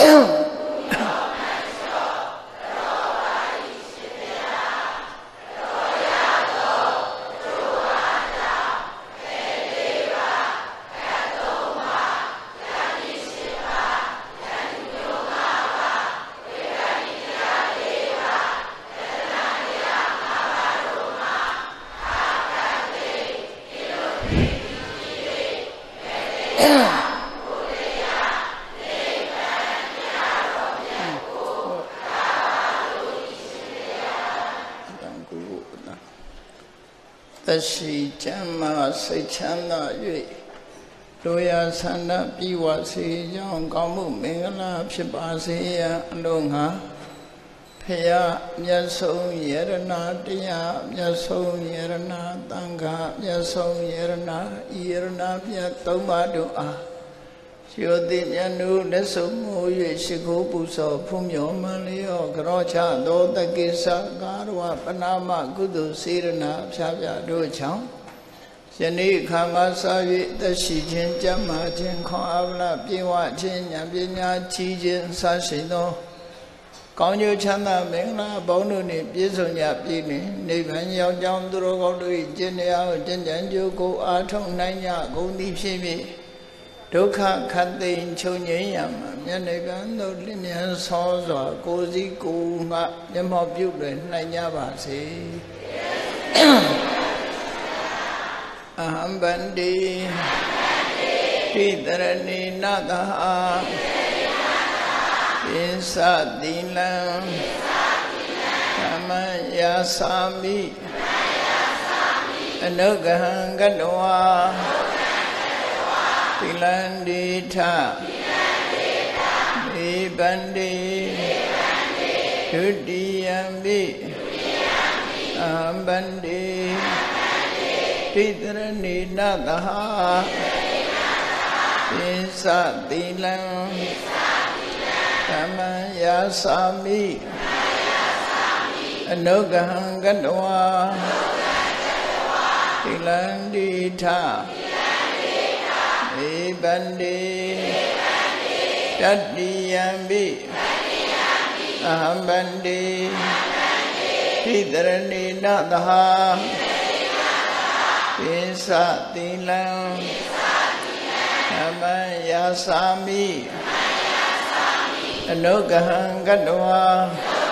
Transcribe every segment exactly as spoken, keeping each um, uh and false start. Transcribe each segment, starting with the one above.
Tashi Chama Sechana Yui Loya Sana Piwasi Yang Kamu Mingala Pipasi Lunga Paya Yaso Yerana Dia Yaso Yerana Tanga Yaso Yerana Yerana Yatoma Dua Shodi Yanu Nesumu Yeshiku Puso Pumyo Malio Grocha Do Takisa Garwa Panama Gudu Sirana Psabya Do Chang Shani Kamasavi the Shijin Jama Jin Kavla Piwa Jin Yabinya Chijin Sashino Konyu Chana Mingla Bonuni Pizunya Pini Nivan Yao Jam Duro Golu Jinia Jinjanju Go Atong Nanya Go Nipshimi Dukha Khatin Chunyam, Yanagan, Limian Sosa, Gozi Kuma, Yamop Yuban, Nanyavasi Aham Bandi Pitarani Nadaha Insadila Kamaya Sami Anugahan Gadwa Tilandita Nibandi Tudiyambi Ambandi Pitrani Nadaha Insatilam Kamaya Sami Anugahan Gadwa Tilandita Bandi Tadiyambi Ahambandi Pidrani Nadaha Insatilam Kamaya Sami Anugahan Gadwa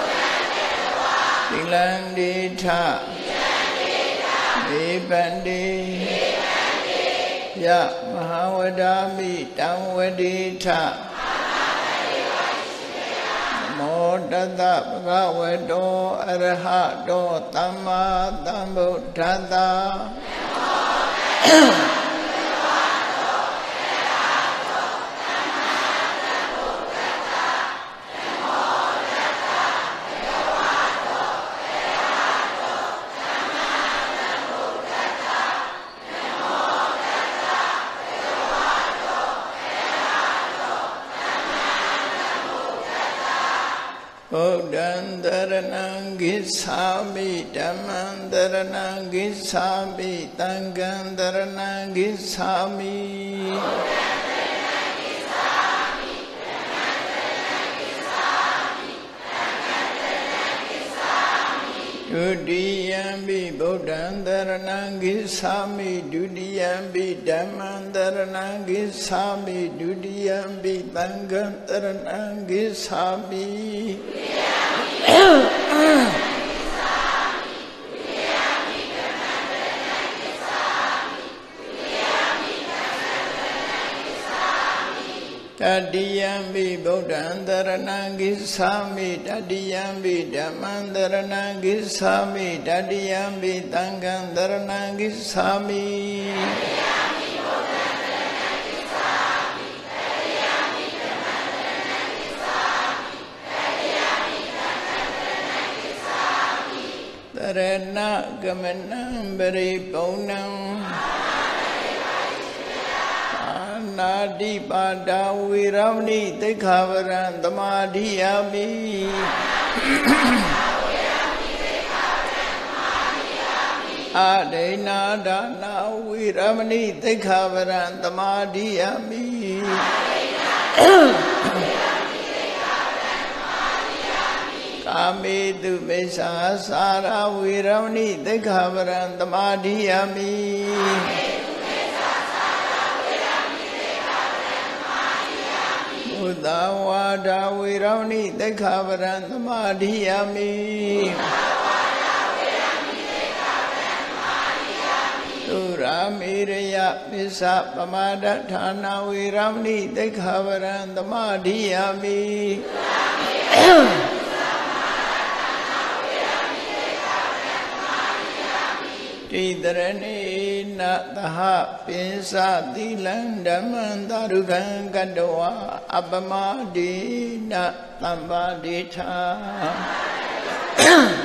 Tilandita Bandi Ya Mahawadami Tamwadita Modada Bhagavato Arahato Tamma Tambuddhata Buddhandaranang Gissami Dhammandaranang Gissami Tangandaranang Gissami Dudiyambi Buddhandaranang Gissami Dudiyambi Dhammandaranang Gissami Dudiyambi Tangandaranang Gissami Tadiyambi Buddhandaranang Gissami Tadiyambi Dhammandaranang Gissami Tadiyambi Tangandaranang Gissami Tarana Gamanam Bari Bonam Nadi Pada Viramni Tekavaran Tamadhiyami Adena Dana Viramni Tekavaran Tamadhiyami me tu me sa sara viramani dekhavarang tamadhiyami Buddha vada viramani dekhavarang tamadhiyami Ramiraya Misa Pamada Thana Viramni Dekhavarang Tamadhiyami Tidarani Nataha Pinsa Dilang Dhaman Darugan Kandawa Abamadi Natambadita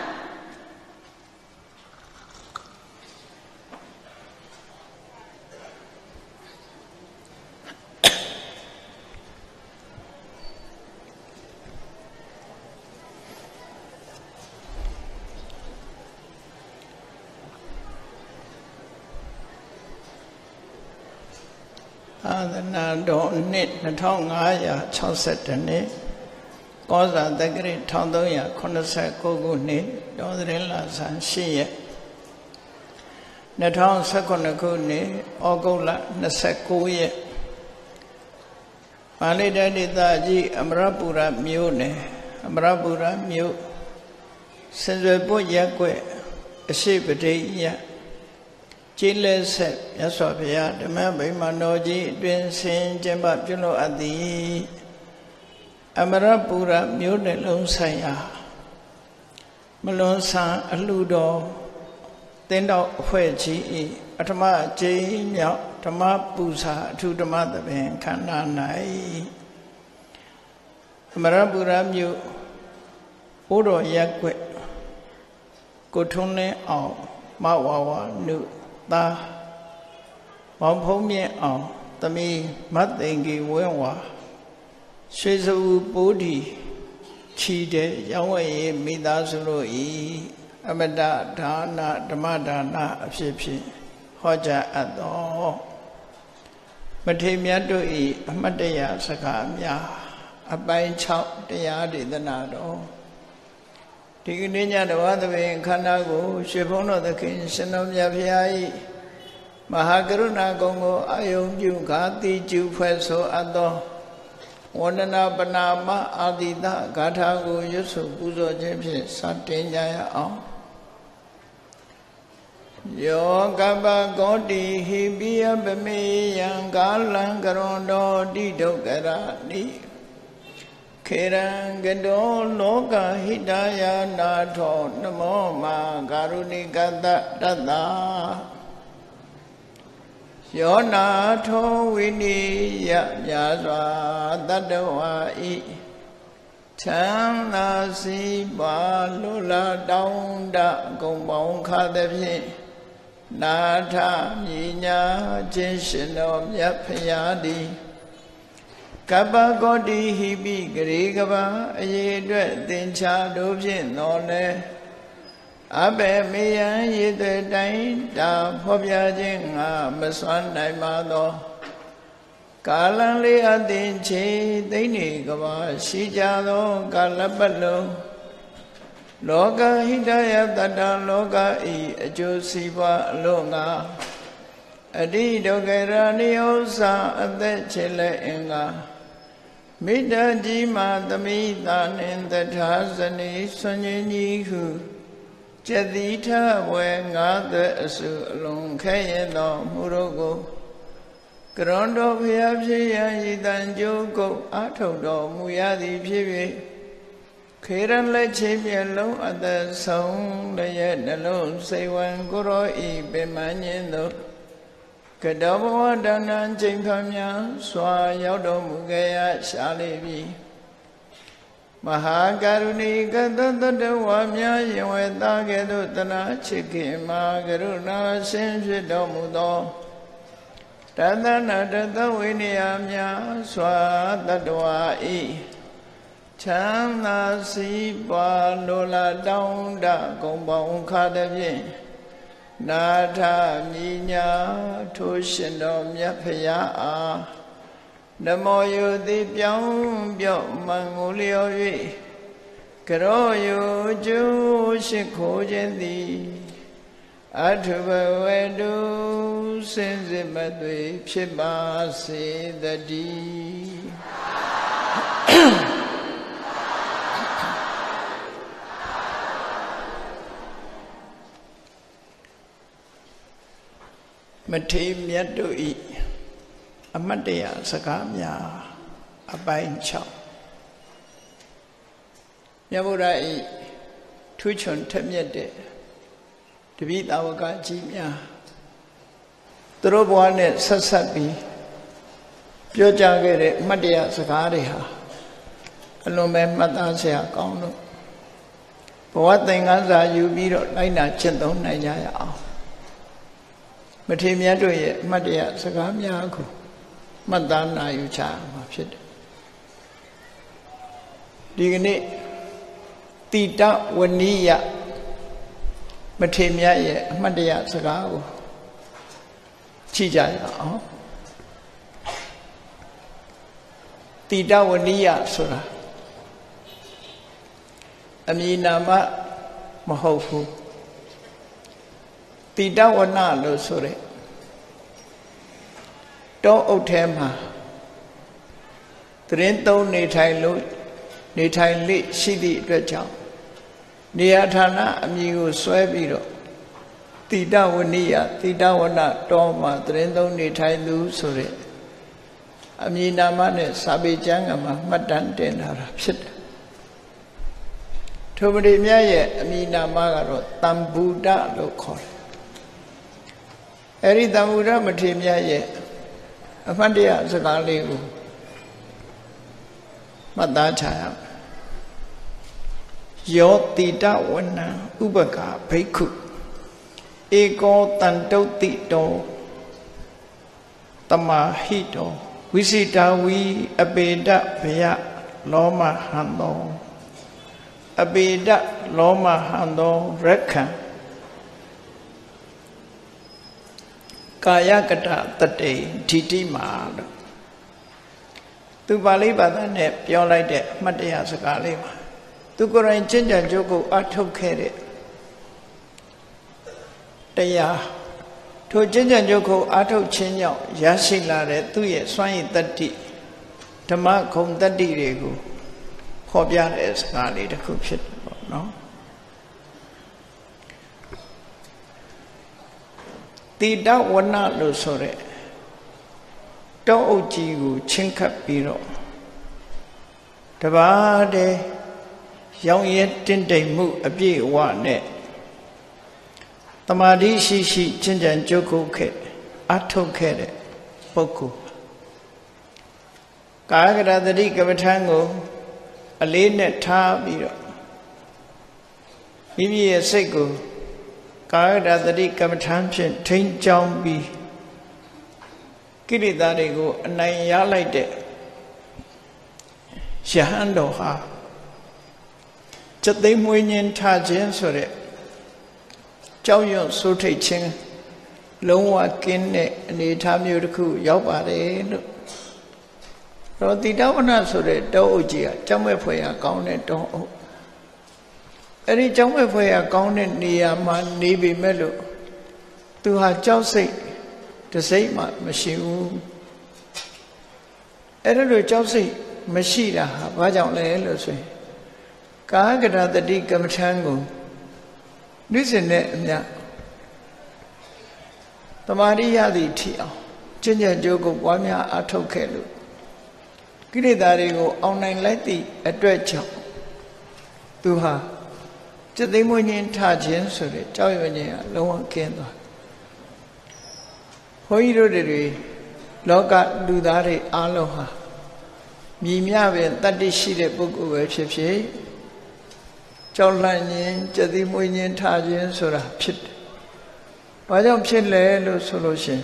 Adana do nit na thong ngaya chauset ne Kosa Dagri Tondoya Konasa Koguni Dodrilla San Shia Naton Sakonakuni Ogola Nasakuye Malida Daji Amrapura Mune Amrapura Mu Senzo Yakwe Shipati Chile set Yaswapia, the Mambi Manoji, Twin Saint Jemba Juno Adi Amarapura Mune Lunsaya Malonsa Aludo Tendo Huechi Atama J Tama Pusa to the mother Ben Kananai Amarapura Mu Uro Yakwe Kotune Ao Mawawa Nu Ta Mong Phong Miên Ao Tami Matengi Wenwa Swesu Bodhi Chide Yaway Midasuro E Amada Dana Damadana Apsipi Hoja Ado Matemiato E Amadea Sakamya Abai Chop Deyadi Danado Tigninya the Wadavi Kanago, Shipono the King, Sinom Yaviai, Mahakaruna Gongo, Ayom Jukati, Jufeso Ado, Wanana Banama, Adida, Gatago, Yusu, Buzo James, Satin Jaya. Yo Gaba Godi, Hibia Bemi, Yangalan Garondo, Dido Garani. Kerangendo Loka Hidaya Nato Namo Ma Garuni Gada Dada Yona To Vini Yazwa Dadawa I Chana Si Ba Lula Daunda Gombong Kadapi Nata Minya Jinshino Yapayadi Kaba Godi Hibi Grigaba Yedwe Dincha Dubjin Nole Abe Miyan Yedwe Dain Da Pobya Jinga Maswan Naimado Kalan Lea Dinchi Dini Gaba Shijado Galabalo Loga Hidaya Dada Loga I Ajosiva Longa Adi Dogerani Osa Ade Chile Inga Mida Jima Damita Ninda Tazani Sanyani Hu Jadita Wenga the Asu Along Kayano Murogo Grondo Piapsi Yidan Joko Atodo Muyadi Pivi Kiran Lechipielo at the song the yet alone say one Goro E Bemaniendo Kadabo Danan Jimpamya Swa Yodo Mugaya Shalibi Mahagaruni Gadadawamya Yaweta Gedutana Chiki Magaruna Sinjidomudo Tadana Dadawiniamya Swa Dadwa E Chana Sipa Lola Daunda Gomba Unkadabi Nata Minya Tushindo Myapaya Namo Yudi Pyong Byo Mangulio ကရောယိုကျိုးရှိခိုးခြင်းသည်အထုဘဝတုစင်စစ်မသွေဖြစ်ပါစေတည်းမထေရမြတ်တို့ဤအမတ်တရားစကားများအပိုင်း၆မြတ်ဗုဒ္ဓဤထူးချွန်ထက်မြက်တဲ့တပိသာဝကကြီးများသူတို့ဘဝနဲ့ဆက်ဆက်ပြီးပြောကြားခဲ့တဲ့အမတ်တရားစကားတွေဟာအလွန်ပဲမှတ်သားစရာကောင်းလို့ဘဝသင်္ကန်းစာယူပြီးတော့လိုက်နာကျင့်သုံးနိုင်ကြရအောင်မထေရမြတ်တို့ရဲ့အမတ်တရားစကားများကိုမှတ်သားနိုင်ယူချမှာဖြစ်တယ်ဒီကနေ့တိတဝနိယမထေရမြတ်ရဲ့အမတ်တရားစကားကိုကြည့်ကြရအောင်တိတဝနိယဆိုတာအမည်နာမမဟုတ်ဘူးတိတဝနလို့ဆိုတဲ့တောအုပ်ထဲမှာသတင်းသုံးနေထိုင်လို့နေထိုင်လိရှိသည့်အတွက်ကြောင့်နေရာဌာနအမည်ကိုဆွဲပြီးတော့တိတဝနိယတိတဝနတောမှာသတင်းသုံးနေထိုင်သူဆိုတဲ့အမည်နာမနဲ့စာပေကျမ်းကမှာမှတ်တမ်းတင်လာတာဖြစ်တယ်ထိုမထေရမြတ်ရဲ့အမည်နာမကတော့တံဗုဒ္ဓလို့ခေါ်တယ်အဲဒီတံဗုဒ္ဓမထေရမြတ်ရဲ့အမှတ်တရစကားလေးကိုမှတ်သားချရအောင်ယောတိတဝနံဥပကာဘိက္ခုဧကောတန္တုတ်တိတောတမဟိတောဝိစိတာဝီအပေဒဗယလောမဟံသောအပေဒလောမဟံသောရက္ခံကာယကတတတေဓိတိမာလို့သူပါဠိဘာသာနဲ့ပြောလိုက်တဲ့အမှတ်တရစကားလေးပါသူကိုယ်တိုင်ကျင့်ကြံကြိုးကိုအထုတ်ခဲ့တဲ့တရားထိုကျင့်ကြံကြိုးကိုအထုတ်ခြင်းကြောင့်ရရှိလာတဲ့သူ့ရဲ့စွမ်းရည်တတ္တိဓမ္မဂုဏ်တတ္တိတွေကိုဖော်ပြတဲ့စကားလေးတစ်ခုဖြစ်တယ်ပေါ့နော်တိတဝနလို့ဆိုတဲ့တောအုပ်ကြီးကိုချင်းခတ်ပြီးတော့တပါးတည်းရောင်ရဲတင့်တိမ်မှုအပြည့်အဝနဲ့တမာတိရှိရှိကျင့်ကြံကြိုးကုပ်ခဲ့အထုတ်ခဲ့တဲ့ပုဂ္ဂိုလ်ကာယကတသတိကမ္မထံကိုအလေးနဲ့ထားပြီးတော့မိမိရဲ့စိတ်ကိုကာယကတသတိကမ္မထံဖြင့်ထိန်းကျောင်းပြီးကိလေသာတွေကိုအနိုင်ရလိုက်တဲ့ယဟန်တော်ဟာစက်သိမ်းမွေးညင်းထားခြင်းဆိုတဲ့ကြောက်ရွံ့စိုးထိတ်ခြင်းလုံးဝကင်းတဲ့အနေအထားမျိုးတစ်ခုရောက်ပါတယ်လို့တော့တိတဝနဆိုတဲ့တောအုပ်ကြီးကကြောက်မဲ့ဖွယ်ရကောင်းတဲ့တောအုပ်အဲ့ဒီကြောက်မဲ့ဖွယ်ရကောင်းတဲ့နေရာမှာနေပေမဲ့လို့သူဟာကြောက်စိတ်တစိမ့်မှမရှိဘူးအဲ့ဒါလိုကြောက်စိတ်မရှိတာဟာဘာကြောင့်လဲလို့ဆိုရင်ကာယကတသတိကမ္မထံကိုနေ့စဉ်နဲ့အမျှတမာရိယသည့်ထီအောင်ကျင့်ကြံကြိုးကိုပွားများအထုတ်ခဲ့လို့ကိလေသာတွေကိုအောင်နိုင်လိုက်သည့်အတွက်ကြောင့်သူဟာစက်သိမ်းမွေးညင်းထခြင်းဆိုတဲ့ကြောက်ရွံ့ခြင်းကလုံးဝကင်းသွားဘုန်းကြီးတို့တွေလောကလူသားတွေအားလုံးဟာမြည်မြပင်တတ္တိရှိတဲ့ပုဂ္ဂိုလ်ပဲဖြစ်ဖြစ်ကြောက်လန့်ခြင်းကြည်သိမွေးခြင်းထားခြင်းဆိုတာဖြစ်တယ်။ဘာကြောင့်ဖြစ်လဲလို့ဆိုလို့ရှိရင်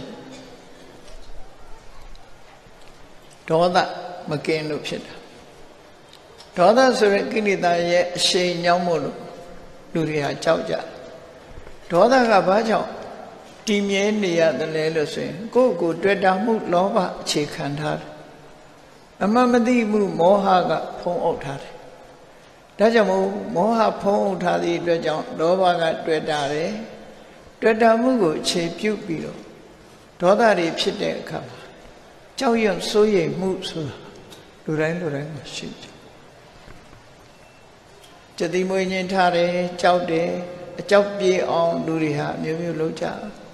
ဒေါသမကင်းလို့ဖြစ်တာ။ဒေါသဆိုတဲ့ကိလေသာရဲ့အရှိန်ညောင်းမို့လို့လူတွေဟာကြောက်ကြ။ဒေါသကဘာကြောင့်တည်မြဲနေရတယ်လဲလို့ဆိုရင်ကိုယ့်ကိုယ်တွေ့တာမှုလောဘအခြေခံထားတယ်အမှန်မသိမှုမောဟကဖုံးအုပ်ထားတယ်ဒါကြောင့်မို့မောဟဖုံးထားသည့်အတွက်ကြောင့်လောဘကတွေ့တာတယ်တွေ့တာမှုကိုအခြေပြုပြီးတော့ဒေါသတွေဖြစ်တဲ့အခါမှာကြောက်ရွံ့စိုးရိမ်မှုဆိုတာလူတိုင်းလူတိုင်းမှာရှိတယ်ကြတိမွေးခြင်းထားတယ်ကြောက်တယ်အကြောက်ပြေအောင်လူတွေဟာအမျိုးမျိုးလုပ်ကြ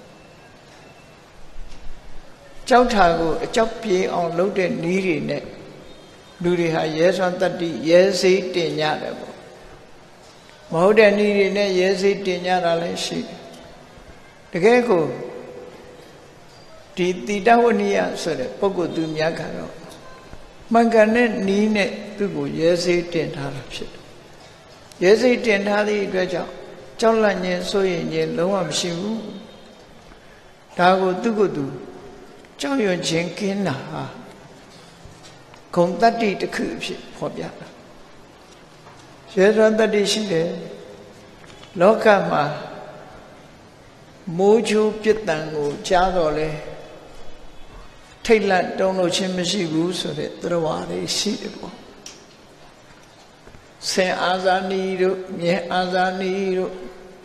ကြောက်တာကိုအကြောက်ပြေအောင်လုပ်တဲ့နည်းတွေနဲ့လူတွေဟာရဲစွမ်းတတ္တိရဲစိတ်တင်ကြတယ်ပေါ့မဟုတ်တဲ့နည်းတွေနဲ့ရဲစိတ်တင်ကြတာလည်းရှိတယ်တကယ်ကိုဒီတိတဝနိယဆိုတဲ့ပုဂ္ဂိုလ်သူများကတော့မှန်ကန်တဲ့နည်းနဲ့သူ့ကိုရဲစိတ်တင်ထားတာဖြစ်တယ်ရဲစိတ်တင်ထားသည့်အတွက်ကြောင့်ကြောက်လန့်ခြင်းစိုးရိမ်ခြင်းလုံးဝမရှိဘူးဒါကိုသူ့ကိုယ်သူကြောက်ရွံ့ခြင်းကင်းတာဟာဂုဏ်တတ္တိတစ်ခုအဖြစ်ဖော်ပြတာရဲစွမ်းတတ္တိရှိတယ်လောကမှာမိုးချိုးပြစ်တံကိုကြားတော့လဲထိတ်လန့်တုန်လှုပ်ခြင်းမရှိဘူးဆိုတဲ့သရဝါတွေရှိတယ်ပေါ့ဆင်အာဇာနီတို့မြဲအာဇာနီတို့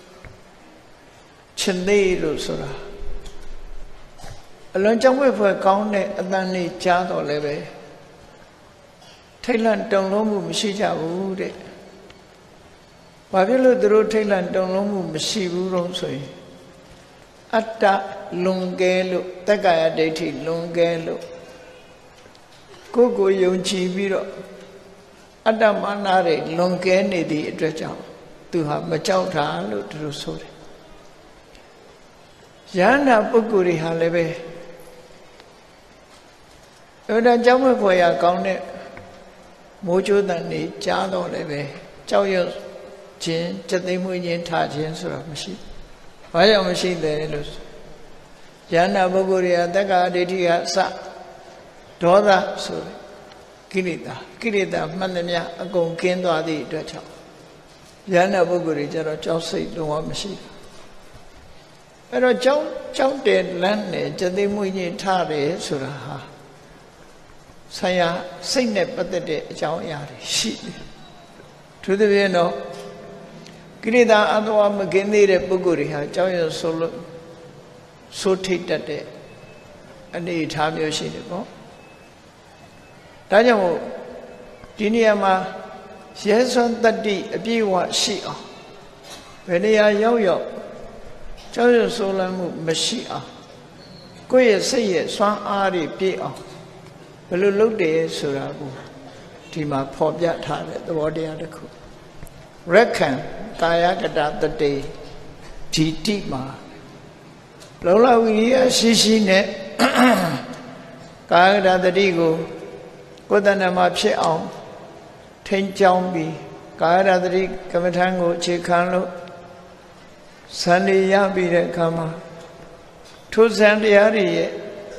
ချင်သေးတို့ဆိုတာအလွန်ကြောက်ဝဲဖွယ်ကောင်းတဲ့အတန်လေးကြားတော့လည်းပဲထိတ်လန့်တုန်လှုပ်မှုမရှိကြဘူးတဲ့။ဘာဖြစ်လို့သူတို့ထိတ်လန့်တုန်လှုပ်မှုမရှိဘူးတော့ဆိုရင်အတ္တလွန်ကဲလို့တက္ကာယဒိဋ္ဌိလွန်ကဲလို့ကိုယ်ကိုယုံကြည်ပြီးတော့အတ္တမာနတွေလွန်ကဲနေသည့်အတွက်ကြောင့်သူဟာမကြောက်တာလို့သူတို့ဆိုတယ်။ယန္တာပုဂ္ဂိုလ်တွေဟာလည်းပဲအဲ့ဒါကြောင့်မဖွယ်ရကောင်းတဲ့မိုးကြိုးတန်နေကြားတော့လည်းပဲကြောက်ရွံ့ခြင်းစက်သိမ်းမှုခြင်းထားခြင်းဆိုတာမရှိ။ဘာကြောင့်မရှိတယ်လို့ယန္တာပုဂ္ဂိုလ်တွေကတက္ကာဒိဋ္ဌိကအစဒေါသဆိုတယ်ကိလေသာကိလေသာမှန်သမျှအကုန်ကင်းသွားသည့်အတွက်ကြောင့်ယန္တာပုဂ္ဂိုလ်တွေကျတော့ကြောက်စိတ်လုံးဝမရှိဘူးအဲ့တော့ကြောက်ကြောက်တယ်လမ်းနဲ့စက်သိမ်းမှုခြင်းထားတယ်ဆိုတာဟာဆရာစိတ်နဲ့ပတ်သက်တဲ့အကြောင်းအရာတွေရှိတယ်။သူတို့ပြင်တော့ကိလေသာအတော်မကင်းသေးတဲ့ပုဂ္ဂိုလ်တွေဟာကြောက်ရွံ့ဆိုလို့ဆိုထိတ်တတ်တဲ့အနေအထားမျိုးရှိတယ်ပေါ့။ဒါကြောင့်မို့ဒီနေရာမှာရဲစွမ်းတတ္တိအပြည့်အဝရှိအောင်ဘယ်နေရာရောက်ရောက်ကြောက်ရွံ့ဆိုလမ်းမှုမရှိအောင်ကိုယ့်ရဲ့စိတ်ရဲ့စွမ်းအားတွေပြည့်အောင်ဘယ်လိုလုပ်တယ်ဆိုတာကိုဒီမှာဖော်ပြထားတဲ့သဘောတရားတစ်ခုရက္ခံကာယကတတတေဒီတိမှာလုံလဝိရိယရှိရှိနဲ့ကာယကတတတိကိုကိုယ်တဏ္ဍမှာဖြစ်အောင်ထိန်းကျောင်းပြီးကာယကတတိကမ္မထံကိုအခြေခံလို့ဇန်နေရပြီးတဲ့အခါမှာထိုဇန်တရားတွေရဲ့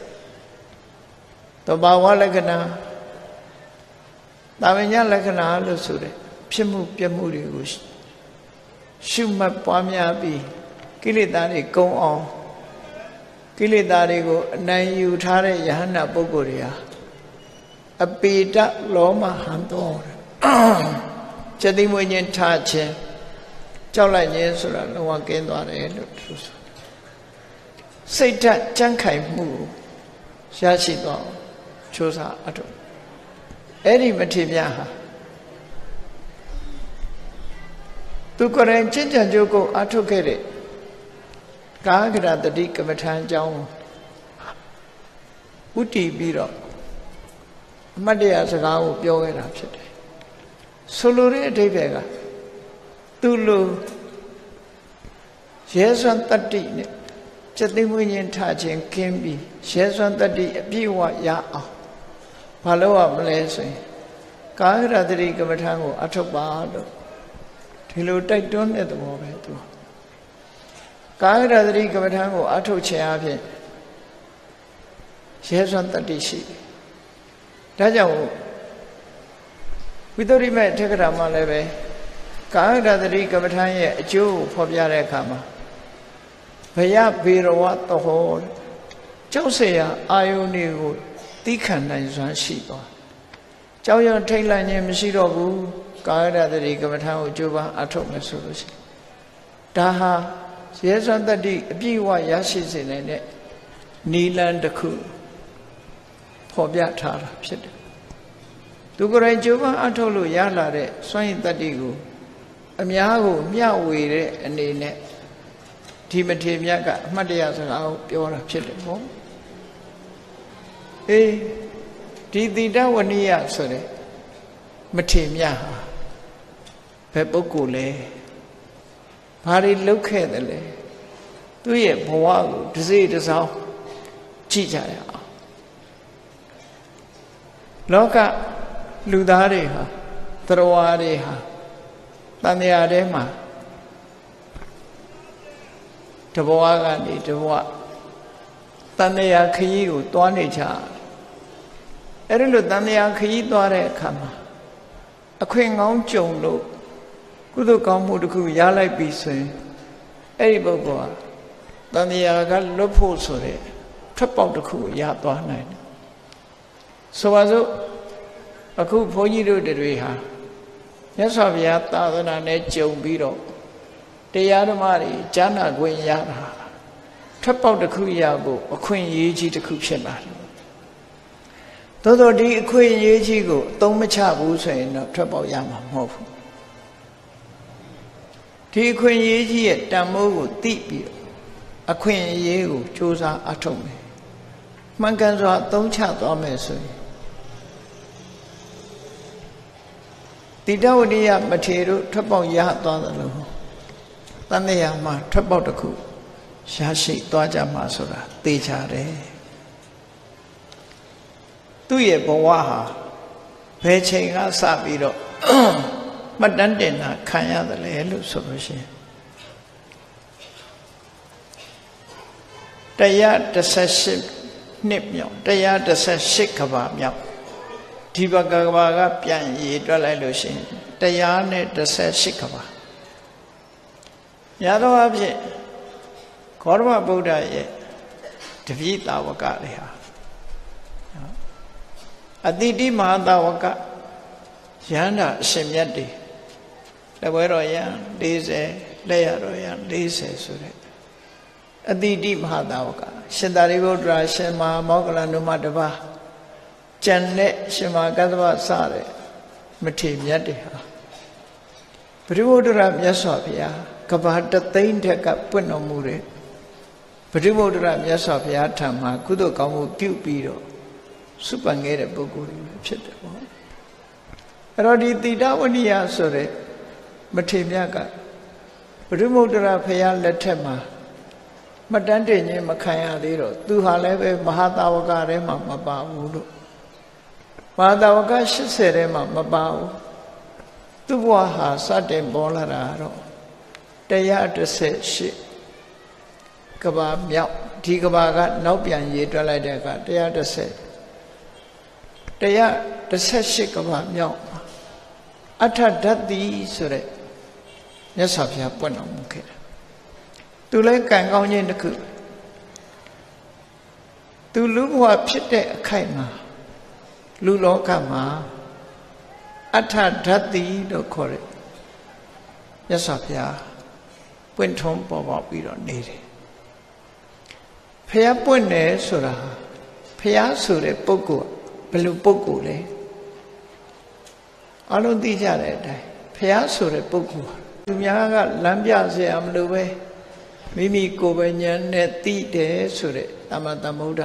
တဘာဝလက္ခဏာတာဝိညာလက္ခဏာလို့ဆိုတဲ့ဖြစ်မှုပြမှုတွေကိုရှုမှတ်ပွားများပြီးကိလေသာတွေကုံအောင်ကိလေသာတွေကိုအနိုင်ယူထားတဲ့ယဟန္တာပုဂ္ဂိုလ်တွေဟာအပိတလောမဟံတော်စက်သိမ်းမွေးခြင်းထားခြင်းကြောက်လိုက်ခြင်းဆိုတာလုံးဝကင်းသွားတယ်လို့သူဆိုစိတ်ဓာတ်ကြံ့ခိုင်မှုရရှိသွားချိုးစားအထုအဲ့ဒီမထေမြတ်ဟာသူကိုယ်တိုင်ကျင့်ကြံကြိုးကိုအထုခဲ့တဲ့ကာယကတတတိကမ္မထံအကြောင်းဥတည်ပြီးတော့အမတ်တရားစကားကိုပြောခဲ့တာဖြစ်တယ်ဆိုလိုတဲ့အဓိပ္ပာယ်ကသူလိုရဲစွမ်းတတ္တိနဲ့စက်သိမ်းမွေးခြင်းထားခြင်းကင်းပြီးရဲစွမ်းတတ္တိအပြည့်အဝရအောင်ဘာလို့ရမလဲဆိုရင်ကာယကတတိကမ္မထံကိုအထုတ်ပါလို့ဒီလိုတိုက်တွန်းတဲ့သဘောပဲသူကာယကတတိကမ္မထံကိုအထုတ်ခြင်းအပြင်ရဲစွမ်းတတ္တိရှိတယ်ဒါကြောင့်ဝိသုဒ္ဓိမေထေကရာမှာလည်းပဲကာယကတတိကမ္မထံရဲ့အကျိုးကိုဖော်ပြတဲ့အခါမှာဘယဘေရဝတဟောကျောက်เสียအာယုန်တွေကိုသိခံနိုင်စွမ်းရှိသွားကြောက်ရွံ့ထိတ်လန့်ခြင်းမရှိတော့ဘူးကာယရတတိကမ္မထာကိုကြိုးပမ်းအထောက်မယ်ဆိုလို့ရှိရင်ဒါဟာရဲစွမ်းတတ္တိအပြည့်အဝရရှိစေနိုင်တဲ့နီလန်တစ်ခုဖော်ပြထားတာဖြစ်တယ်သူကိုယ်တိုင်ကြိုးပမ်းအထောက်လို့ရလာတဲ့စွမ်းရည်တတ္တိကိုအများကိုမျှဝေတဲ့အနေနဲ့ဒီမထေမြတ်ကအမှတ်တရစကားကိုပြောတာဖြစ်တယ်ပေါ့အေးဒီတိတဝနိယဆိုတဲ့မထေမြတ်ဟာဘယ်ပုဂ္ဂိုလ်လဲဘာတွေလုပ်ခဲ့တယ်လဲသူ့ရဲ့ဘဝကိုတစ်စိတစ်စောင်းကြည့်ကြရအောင်လောကလူသားတွေဟာသရဝါတွေဟာတန်မြာထဲမှာတဘဝကနေတဘဝတန်မြာခရီးကိုတွားနေကြအဲ့ဒီလိုတန်မြာခရီးသွားတဲ့အခါမှာအခွင့်ကောင်းကြုံလို့ကုသိုလ်ကောင်းမှုတစ်ခုရလိုက်ပြီဆိုရင်အဲ့ဒီပုဂ္ဂိုလ်ဟာတန်မြာကလွတ်ဖို့ဆိုတဲ့ထွက်ပေါက်တစ်ခုကိုရသွားနိုင်တယ်ဆိုပါစို့အခုဘုန်းကြီးတို့တွေဟာမြတ်စွာဘုရားသာသနာနဲ့ကြုံပြီးတော့တရားဓမ္မတွေကြားနာခွင့်ရတာထွက်ပေါက်တစ်ခုရဖို့အခွင့်အရေးကြီးတစ်ခုဖြစ်လာတယ်သို့သောဒီအခွင့်အရေးကြီးကိုအသုံးမချဘူးဆိုရင်တော့ထွက်ပေါက်ရမှာမဟုတ်ဘူးဒီအခွင့်အရေးကြီးရဲ့တန်ဖိုးကိုသိပြီးအခွင့်အရေးကိုစ조사အထောက်မယ်မှန်ကန်စွာအသုံးချသွားမယ်ဆိုရင်တိတဝနိယမထေတို့ထွက်ပေါက်ရသွားတယ်လို့တန်မြာမှာထွက်ပေါက်တစ်ခုရရှိသွားကြမှာဆိုတာသိကြတယ်သူ့ရဲ့ဘဝဟာဘယ်ချိန်ကစပြီးတော့မှတ်တမ်းတင်တာခံရတယ်လေလို့ဆိုလို့ရှိရင်တရားတစ်ဆယ်ရှစ်နှစ်မြောက်တရားတစ်ဆယ်ရှစ်ကဘာမြောက်ဒီဘကဘာကပြန်ရည်တွက်လိုက်လို့ရှိရင်တရားနဲ့တစ်ဆယ်ရှစ်ကဘာရသောအဖြစ်ဂေါတမဗုဒ္ဓရဲ့တပည့်တာဝကတွေဟာအတိတိမဟာတာဝကယန္တာအရှင်မြတ်တွေလက်ဝဲတော်ယံ၄၀လက်ရတော်ယံ၄၀ဆိုတဲ့အတိတိမဟာတာဝကရှင်သာရိပုတ္တရာရှင်မဟာမောဂလန်တို့မှတပါးကျန်တဲ့ရှင်မဟာကတ္တဗစတဲ့မထေမြတ်တွေဟာဘုရားဗုဒ္ဓရာမြတ်စွာဘုရားကဘာတသိန်းထက်ကပွင့်တော်မူတဲ့ဘုရားဗုဒ္ဓရာမြတ်စွာဘုရားထံမှာကုသိုလ်ကောင်းမှုပြုပြီးတော့စုပန်ခဲ့တဲ့ပုဂ္ဂိုလ်တွေဖြစ်တယ်ပေါ့အဲ့တော့ဒီတိတဝနိယဆိုတဲ့မထေမြတ်ကဘုရားဗုဒ္ဓရာဘုရားလက်ထက်မှာမတန်းတင်ခြင်းမခံရသေးတော့သူဟာလည်းပဲမဟာတာဝကထဲမှာမပါဘူးလို့မဟာတာဝက၈၀ထဲမှာမပါဘူးသူ့ဘဝဟာစတင်ပေါ်လာတာတော့တရားတစ်ဆယ်ရှစ်ကဘာမြောက်ဒီကဘာကနောက်ပြန်ရေးတွက်လိုက်တဲ့အခါတရားတစ်ဆယ်တရားတစ်ဆယ်ရှစ်ကဘာမြောက်အထဓာတ်တိဆိုတဲ့မြတ်စွာဘုရားပွင့်တော်မူခဲ့တယ်သူလည်းကံကောင်းခြင်းတစ်ခုသူလူဘဝဖြစ်တဲ့အခိုက်မှာလူလောကမှာအထဓာတ်တိလို့ခေါ်တဲ့မြတ်စွာဘုရားပွင့်ထွန်းပေါ်ပေါက်ပြီးတော့နေတယ်ဘုရားပွင့်တယ်ဆိုတာဘုရားဆိုတဲ့ပုဂ္ဂိုလ်ဘယ်လိုပုဂ္ဂိုလ်လဲအလုံးသိကြတဲ့အတိုင်းဘုရားဆိုတဲ့ပုဂ္ဂိုလ်သူများကလမ်းပြเสียမလို့ပဲမိမိကိုယ်ပဲဉာဏ်နဲ့သိတယ်ဆိုတဲ့သမ္မာသမ္ဗုဒ္ဓ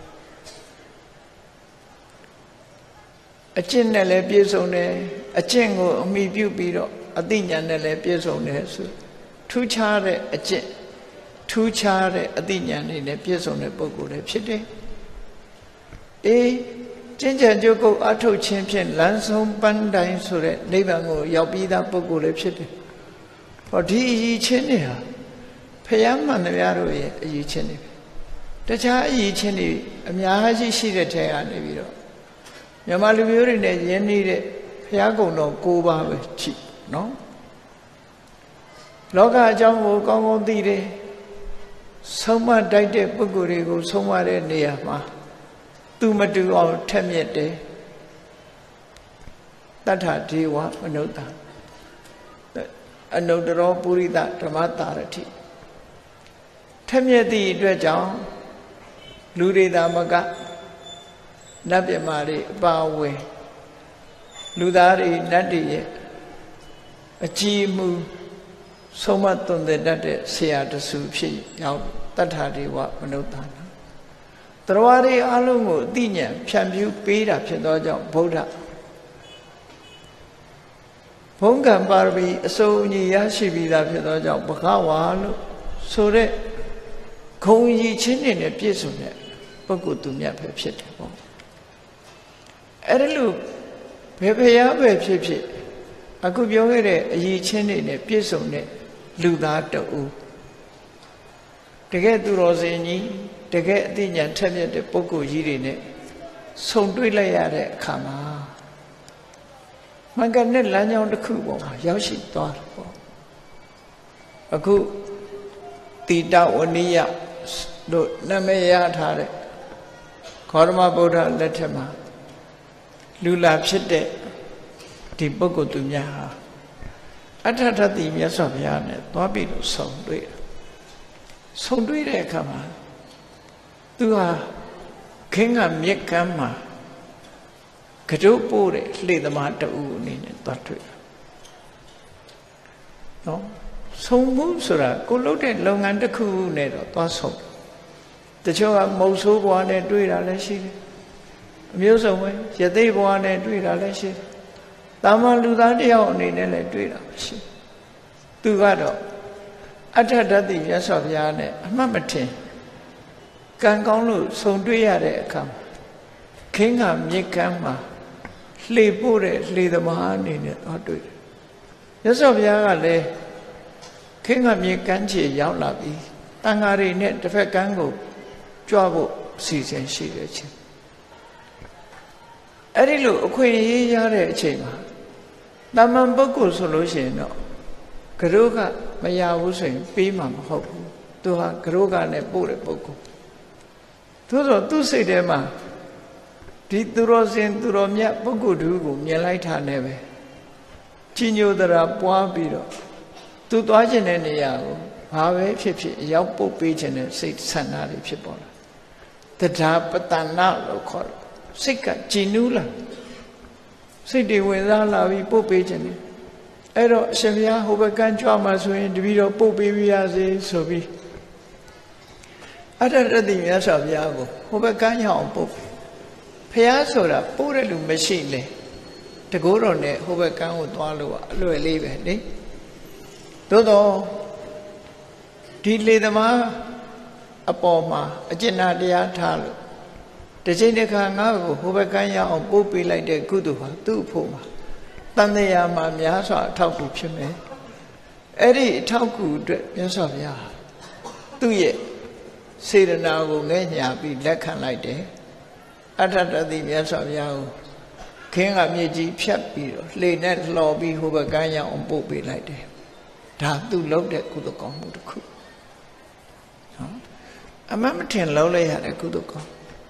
အကျင့်နဲ့လည်းပြည့်စုံတယ်အကျင့်ကိုအမိပြုပြီးတော့အသိဉာဏ်နဲ့လည်းပြည့်စုံတယ်ဆိုထူးခြားတဲ့အကျင့်ထူးခြားတဲ့အသိဉာဏ်တွေနဲ့ပြည့်စုံတဲ့ပုဂ္ဂိုလ်လည်းဖြစ်တယ်အေးကျင့်ကြံကြိုးကုပ်အထုတ်ခြင်းဖြင့်လမ်းဆုံးပန်းတိုင်းဆိုတဲ့နိဗ္ဗာန်ကိုရောက်ပြီးသားပုဂ္ဂိုလ်လည်းဖြစ်တယ်ဟောဒီအရေးချင်းတွေဟာဖယားမှန်တရားတို့ရဲ့အရေးချင်းတွေတခြားအရေးချင်းတွေအများကြီးရှိတဲ့ထဲကနေပြီးတော့မြန်မာလူမျိုးတွေနဲ့ယဉ်နေတဲ့ဖယားကုံတော်၉ပါးပဲရှိနော်လောကအကြောင်းကိုကောင်းကောင်းသိတယ်ဆုံးမတိုက်တဲ့ပုဂ္ဂိုလ်တွေကိုဆုံးမတဲ့နေရာမှာသူမတူအောင်ထက်မြက်တယ်တ Tata Dewa Manota Anodoro Purita Dramatarati Temyati Dwajang Lurida Maga Nabyamari Bawe Ludari Nadi Achimu Somatun the Nade Seat Supi out Tata Dewa Manota Trawari Alungu Dinya Chambu Pira Pedoja Boda Pongan Barbie so ni Yashibida Pedoja Bakawa so that Kongi Chin in a piece of it, Boku to Mia Pepsi. Elu Pepea Pepsi. I could be a ye chin in a piece of it, Luda to To get to Rosini, to get the Yantamia de Boku Yirine, so do lay at it, Kama. Manganet Lanya on the Kubo, Yashi thought. A good Tita Onia, do Namaya Tare, Korma Boda Letema, Lula Chite, Tibogo to Yaha. Atata the Mias of Yane, Tobido, so do it. So do it, come on. Do a king of Mikama. Kadupure, lay the matter in that way. No? So Musura, go loaded long under cool nether, tosso. The show most who want and do it, Alashi. Amuse away, yet they want and do it, Alashi. Tama Ludadia only and do it, Alashi. Do Gado. Atata the yes of Yane, Mamati. Can go so do ya come. King of Mikama. Lay Pure, lay the Mahan in it, or do it. Yes, of Yaga King of Mikanchi, Yaulabi, Tangari net, the Fakango, Jabo, season, she rich. Erilu, Queen Yare Chema. Naman Boku solution, no. Karuga, Maya was saying, Pimam, hope, to her Karuga and a Pure Boku. Tudo, tu say them. Tituros in Turomia, Bogudu, Yelaita neve. Chino the Rapuabiro. To Dwajan and Yao, Have Pipi, Yapo Pigeon and Saint Sanari people. The Tapatana local. Sika, Chinula. City without Lavi Popigeon. Ero Sevilla, Hobakan Chamas, who individual Popiviazi, so be. Other than yes of Yago, Hobakan Yao Popi. Piazzola, pure machine. To go on it, Hobakan would wallow, leave it. Dodo did lay the ma upon ma, a genadia talo. The Jenica Nago, Hobakanya on Popi like the Kuduha, two puma. Tandea Mamiasa, Tauku Chime. Eddie Tauku, Yasavia. Two ye. Say the Nago Nanya be lekan like that. Atata the Yasavia. King of Meji Piapi, lay net lobby Hobakanya on Popi like that. That do love that could come with the cook. A mamma ten lowly had a good come.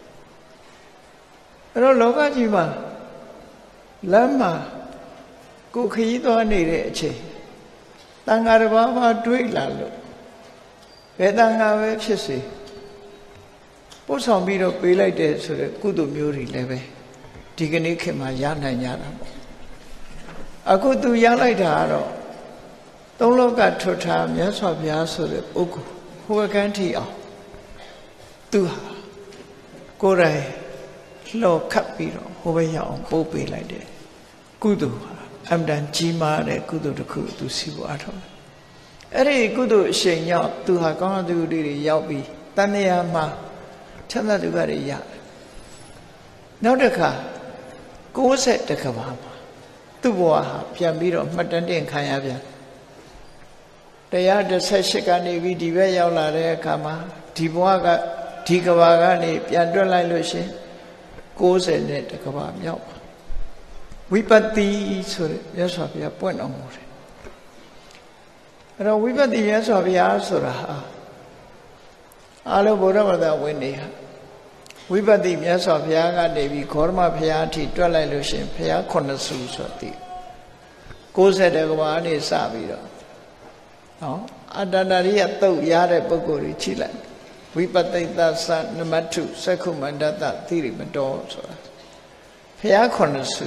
Pero Loga Jiva Lama Cookito Nere Tangarababa Twilalo Vedanga Chesi Put some bit of pay like that so that Kudu Muri leve. Tiganik ma yana yana. I could do Yalaitaro. Don't look at her time, yes, of Yaso, Uku, who can't hear. Do her. Go right. Low capito, over here on Pope like that. Kudu. I'm done Jima, the Kudu to Kudu to see what. Ere Kudu saying up to her gonna do the Yabi. Tania ma. Chana to very ya. Now the car. Go set the Kavama. To Boa, Piambiro, Matandi and Kayabia. They are the Sashikani Vidiva La Kama, Tibuaga, Tikawagani, Piandrola Lucian, goes and let the Kabam Yop. We put the yes of your point on more. And we put the yes of Yasura. Alo Bora that windy. ဝိပဿနာမြတ်စွာဘုရားကနေပြီးဂေါရမဘုရားအထိတွက်လိုက်လို့ရှိရင်ဘုရားခုနှစ်ဆူဆိုသည်ကိုးဆယ်တကဘာအနေစပြီးတော့နော်အတ္တနာရိယတုတ်ရတဲ့ပုဂ္ဂိုလ်ကြီးချိလိုက်ဝိပဿိတသနမထုသက္ခုမန္တတသီရိမတောဆိုတာဘုရားခုနှစ်ဆူ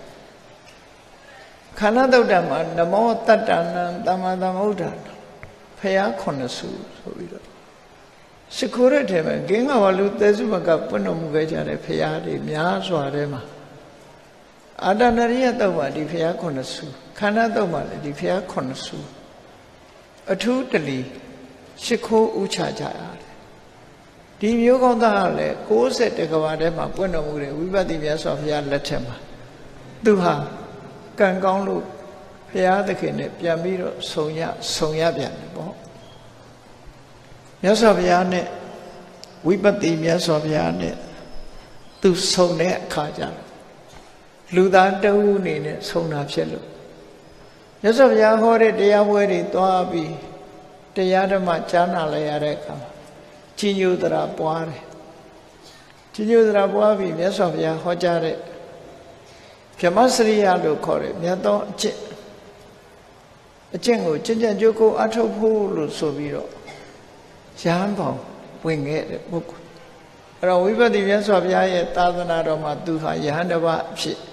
ခန္ဓာတုတ်တမှာနမောတတ္တနံသမ္မာသမ္ဗုဒ္ဓဘုရားခုနှစ်ဆူဆိုပြီးတော့ရှိခိုးရတဲ့မှာဂင်းကဘာလို့သေစုမကပွင့်တော်မူခဲ့ကြတဲ့ဘုရားတွေများစွာထဲမှာအာတနရိယတုတ်မှာဒီဘုရားခုနှစ်ဆူခန္ဓာတုတ်မှာလည်းဒီဘုရားခုနှစ်ဆူအထူးတလီရှိခိုးဥချကြရတယ်ဒီမျိုးကောင်းသားကလည်းကိုးဆယ်တကဘာထဲမှာပွင့်တော်မူတဲ့ဝိပဿနာမြတ်စွာဘုရားလက်ထက်မှာသူဟာကံကောင်းလို့ဘုရားသခင်နဲ့ပြန်ပြီးတော့ဆုံရဆုံရပြန်တယ်ပေါ့မြတ်စွာဘုရားနဲ့ဝိပဿနာမြတ်စွာဘုရားနဲ့သူဆုံတဲ့အခါကျတော့လူသားတဦးအနေနဲ့ဆုံတာဖြစ်လို့မြတ်စွာဘုရားဟောတဲ့တရားပွဲတွေသွားပြီးတရားဓမ္မကြားနာလိုက်ရတဲ့အခါမှာကြီးညိုသရာပွားတယ်ကြီးညိုသရာပွားပြီးမြတ်စွာဘုရားဟောကြားတဲ့ဗြဟ္မစရိယလို့ခေါ်တယ်မြတ်သောအကျင့်အကျင့်ကိုကျင့်ကြံကြိုးကိုအထုတ်ဖို့လို့ဆိုပြီးတော့ရဟန်းပေါင်းဝင်ခဲ့တဲ့ပုဂ္ဂိုလ်အဲ့တော့ဝိပဿနာမြတ်စွာဘုရားရဲ့သာသနာတော်မှာသူဟာယဟန်တစ်ပါးအဖြစ်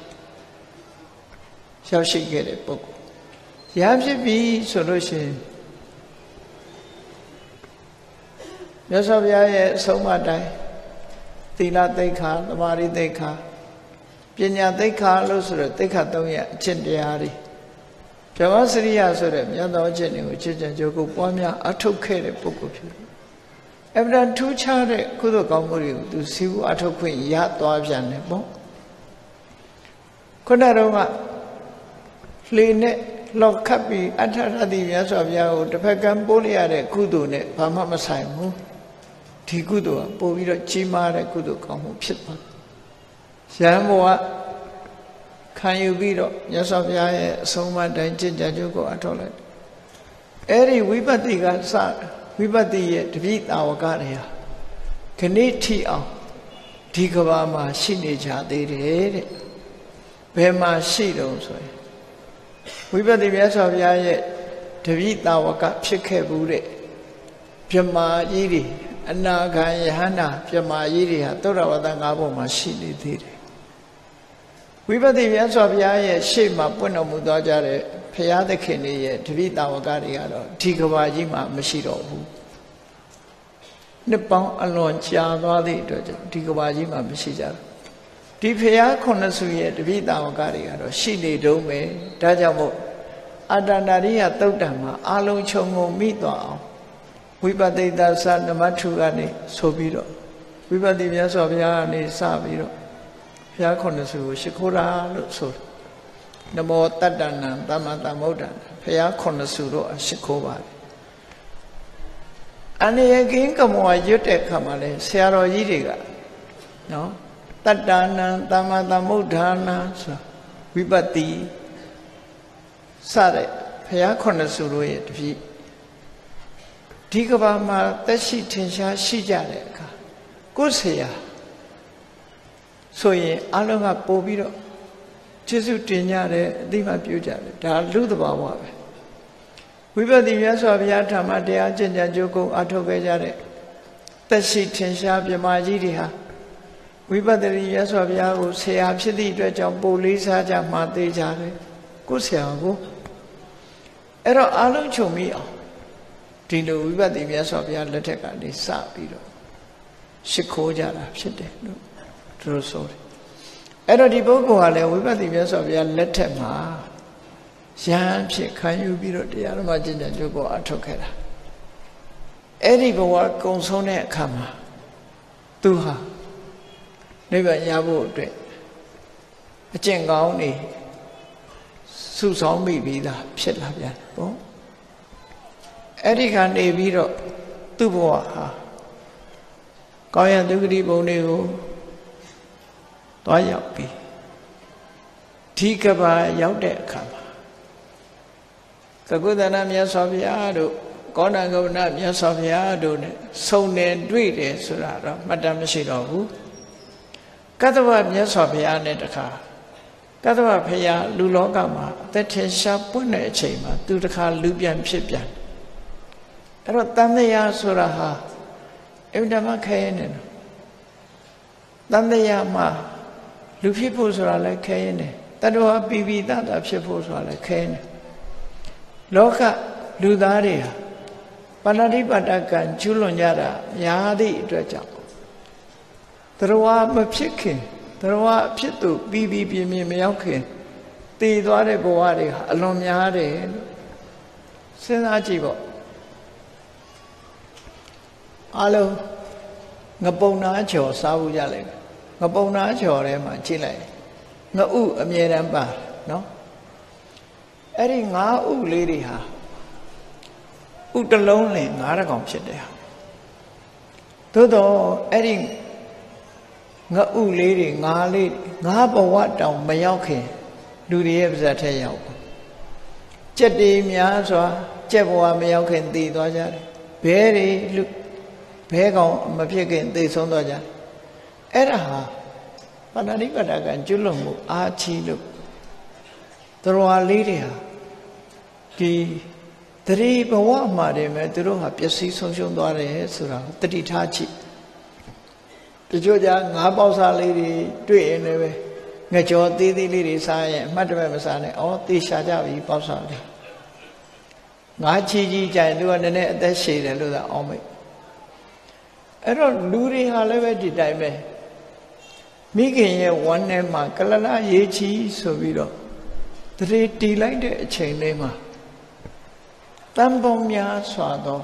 ရောက်ရှိခဲ့တဲ့ပုဂ္ဂိုလ်ရဟန်းဖြစ်ပြီဆိုလို့ရှိရင်မြတ်စွာဘုရားရဲ့အဆုံးအမတိုင်းသီလသိက္ခာသမာဓိသိက္ခာပညာသိက္ခာလို့ဆိုတော့သိက္ခာသုံးရပ်အကျင့်တရားတွေဗြဟ္မစရိယဆိုတဲ့မြတ်သောအကျင့်တွေကိုချစ်ကြံကြိုးကိုပွားများအထုတ်ခဲ့တဲ့ပုဂ္ဂိုလ်ဖြစ်တယ်။အမှန်ထူးခြားတဲ့ကုသိုလ်ကောင်းမှုတွေကိုသူစီဝအထုတ်ခွင့်ရသွားပြန်တယ်ပေါ့။ခုနကတော့ကလေနဲ့လောက်ခတ်ပြီးအထထတိမြတ်စွာဘုရားကိုတစ်ဖက်ကမ်းပိုးလိုက်ရတဲ့ကုသိုလ်နဲ့ဘာမှမဆိုင်ဘူး။ဒီကုသိုလ်ကပို့ပြီးတော့ကြီးမားတဲ့ကုသိုလ်ကောင်းမှုဖြစ်သွားတယ်။ရဟန်းဘဝခံယူပြီးတော့မြတ်စွာဘုရားရဲ့အဆုံးအမတိုင်းကျင့်ကြံကြိုးကိုအထောက်လိုက်အဲ့ဒီဝိပဿနာကစဝိပဿနာရဲ့တပိတာဝကတွေဟာခဏိထိအောင်ဒီကဘာမှာရှိနေကြသေးတယ်တဲ့ဘယ်မှာရှိတုံးဆိုရင်ဝိပဿနာမြတ်စွာဘုရားရဲ့တပိတာဝကဖြစ်ခဲ့ဘူးတဲ့ဗြဟ္မာကြီးတွေအနာဂံယဟန္တာဗြဟ္မာကြီးတွေဟာသုဒ္ဓဝါဒ၅ဘုံမှာရှိနေသေးတယ်ဝိပဿနာမြတ်စွာဘုရားရဲ့ရှေ့မှာပွင့်တော်မူသွားကြတဲ့ဘုရားသခင်ရဲ့တပိတာဝကတွေကတော့ဒီကဘာကြီးမှာမရှိတော့ဘူးနှစ်ပေါင်းအလွန်ကြာသွားသည့်အတွက်ကြောင့်ဒီကဘာကြီးမှာမရှိကြဘူးဒီဘုရားခုနှစ်ဆူရဲ့တပိတာဝကတွေကတော့ရှိနေတုံးပဲဒါကြောင့်မို့အတ္တနာရိယသုတ်တံမှာအလုံးခြုံငုံမိသွားအောင်ဝိပဿနာသနမထုကနေဆိုပြီးတော့ဝိပဿနာမြတ်စွာဘုရားကနေစပြီးတော့ဘုရားခုနှစ်ဆူကိုရှိခိုးတာလို့ဆိုနမောတတ္တနံသမ္မာသမ္ဗုဒ္ဓံဘုရားခုနှစ်ဆူတော့ရှိခိုးပါတယ်အနေရကင်းကမောရွတ်တဲ့ခါမှာလဲဆရာတော်ကြီးတွေကနော်တတ္တနံသမ္မာသမ္ဗုဒ္ဓနာဆိုဝိပဿနာစတဲ့ဘုရားခုနှစ်ဆူတို့ရဲ့တပည့်ဒီကဘာမှာသက်ရှိထင်ရှားရှိကြတဲ့အခါကိုယ်ဆရာဆိုရင်အလုံးကပို့ပြီးတော့ကျေးဇူးတင်ကြတယ်အသိမှပြုကြတယ်ဒါလူသဘာဝပဲဝိပဿနာမြတ်စွာဘုရားဓမ္မတရားကျင့်ကြံကြိုးကိုအထောက်ခဲ့ကြတဲ့သက်ရှိထင်ရှားပြမကြီးတွေဟာဝိပဿနာမြတ်စွာဘုရားကိုဆရာဖြစ်သည့်အတွက်ကြောင့်ပို့လေးစားကြမှာသိကြတယ်ကိုယ်ဆရာကိုအဲ့တော့အလုံးချုပ်မိအောင်ဒီလိုဝိပဿနာမြတ်စွာဘုရားလက်ထက်ကနေစပြီးတော့ရှိခိုးကြတာဖြစ်တယ်လို့သူတို့ဆိုတယ်အဲ့တော့ဒီပုဂ္ဂိုလ်ဟာလည်းဝိပဿနာမြတ်စွာဘုရားလက်ထက်မှာယဟန်ဖြစ်ခံယူပြီးတော့တရားဓမ္မကျင့်ကြံကြိုးကိုအထောက်ခဲ့တာအဲ့ဒီဘဝကုံဆုံးတဲ့အခါမှာသူဟာနိဗ္ဗာန်ရဖို့အတွက်အကျင့်ကောင်းနေစုဆောင်းမိပြီးသားဖြစ်လာပြန်ပေါ့အဲ့ဒီကနေပြီးတော့သူ့ဘဝဟာကောင်းရဒုက္ခတိဘုံတွေကိုသွားရောက်ပြီးဒီကဘာရောက်တဲ့အခါမှာကကုသနာမြတ်စွာဘုရားတို့ကောဏဂုဏမြတ်စွာဘုရားတို့နဲ့ဆုံနေတွေ့တယ်ဆိုတာတော့မှတ်တမ်းမရှိတော့ဘူးကတ္တဝမြတ်စွာဘုရားနဲ့တခါကတ္တဝဘုရားလူလောကမှာအသက်ထင်ရှားပွင့်တဲ့အချိန်မှာသူတခါလူပြန်ဖြစ်ပြန်အဲ့တော့တန်တရားဆိုတာဟာအင်တမခဲနေတယ်တန်တရားမှာလူဖြစ်ဖို့ဆိုတာလည်းခဲနေတတ္တဝါပိပိတတာဖြစ်ဖို့ဆိုတာလည်းခဲနေလောကလူသားတွေဟာပါဏာတိပါဒကံကျူးလွန်ကြတာများသည့်အတွက်ကြောင့်တရဝမဖြစ်ခင်တရဝအဖြစ်သူပြီးပြီးပြင်းပြင်းမရောက်ခင်တည်သွားတဲ့ဘဝတွေဟာအလွန်များတယ်လို့စဉ်းစားကြည့်ပေါ့အလုံးငပုံနာချော်စားဖို့ရလိုက်ငပုံနာချော်ထဲမှာကြည့်လိုက်ငဥအမြဲတမ်းပါနော်အဲ့ဒီငါးဥလေးတွေဟာဥတလုံးလင်ငါးရကောင်ဖြစ်တယ်သို့တော့အဲ့ဒီငါဥလေးတွေငါးလေးငါးဘဝတောင်မရောက်ခင်လူတွေရဲ့ပါဇက်ထဲရောက်ကြက်တွေများစွာကြက်ဘဝမရောက်ခင်တည်သွားကြတယ်ဘဲတွေလူဘဲကောင်မဖြစ်ခင်သိဆုံးသွားကြအဲ့ဒါဟာပါဏာတိပါဒကံကျွလွန်မှုအာချီလို့တရဝလေးတွေဟာဒီတတိဘဝမှာတည်းမဲ့သူတို့ဟာပျက်စီးဆုံးရှုံးသွားတယ်ဆိုတာတတိထားချိတချို့ကြငါးပေါက်စားလေးတွေတွေ့ရင်လည်းပဲငကြောသေးသေးလေးတွေစားရင်အမှတ်တမဲ့မစားနဲ့ဩသေချာကြပြီပေါက်စားလေးငါးချီကြီးကြရင်သူကနည်းနည်းအသက်ရှည်တယ်လို့သာအောင်းမိတ်အဲ့တော့လူတွေဟာလည်းပဲဒီတိုင်းပဲမိခင်ရဲ့ဝမ်းထဲမှာကလလရေးချီဆိုပြီးတော့တရေတီလိုက်တဲ့အချိန်လေးမှာတန်ပေါင်းများစွာသော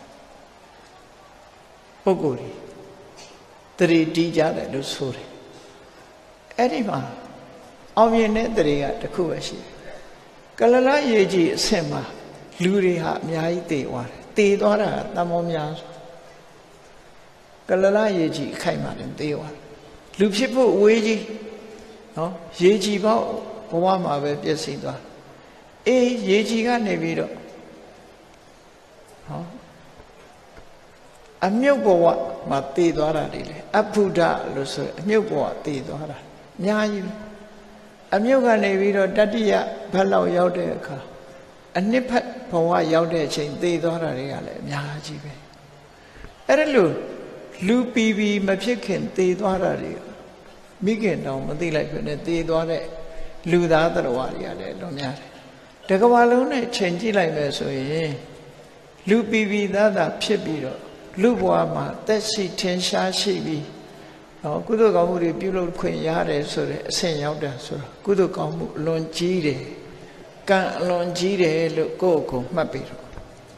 ပုဂ္ဂိုလ်တွေတရေတီးကြတယ်လို့ဆိုတယ်အဲ့ဒီမှာအောင်မြင်တဲ့တရေကတစ်ခုပဲရှိတယ်ကလလရေးချီအဆင့်မှာလူတွေဟာအများကြီးတည်သွားတယ်တည်သွားတာတန်ပေါင်းများစွာကလလရေးချီအခိုက်မှာလည်းတည်သွားတယ်လူဖြစ်ဖို့အဝေးကြီးနော်ရေကြီးပေါ့ဘဝမှာပဲပြည့်စည်သွားအေးရေကြီးကနေပြီးတော့ဟောအမြုပ်ဘဝမှာတည်သွားတာတွေလေအဖုဒ္ဒလို့ဆိုအမြုပ်ဘဝတည်သွားတာအများကြီးအမြုပ်ကနေပြီးတော့တတိယဘက်လောက်ရောက်တဲ့အခါအနှစ်ဖက်ဘဝရောက်တဲ့အချိန်တည်သွားတာတွေကလည်းအများကြီးပဲအဲ့ဒါလို့လူပီပီမဖြစ်ခင်တည်သွားတာတွေမိခင်တောင်မသိလိုက်ဖြစ်နေတည်သွားတဲ့လူသားတော်ဝါတွေကလည်းလွန်များတယ်တကဘာလုံးနဲ့ချိန်ကြည့်လိုက်မယ်ဆိုရင်လူပီပီသားသာဖြစ်ပြီးတော့လူဘဝမှာတက်ရှိထင်ရှားရှိပြီးနော်ကုသိုလ်ကောင်းမှုတွေပြုလုပ်ခွင့်ရတယ်ဆိုတဲ့အဆင့်ရောက်တာဆိုတော့ကုသိုလ်ကောင်းမှုအလွန်ကြီးတယ်ကံအလွန်ကြီးတယ်လို့ကိုယ့်ကိုယ်မှတ်ပြီးတော့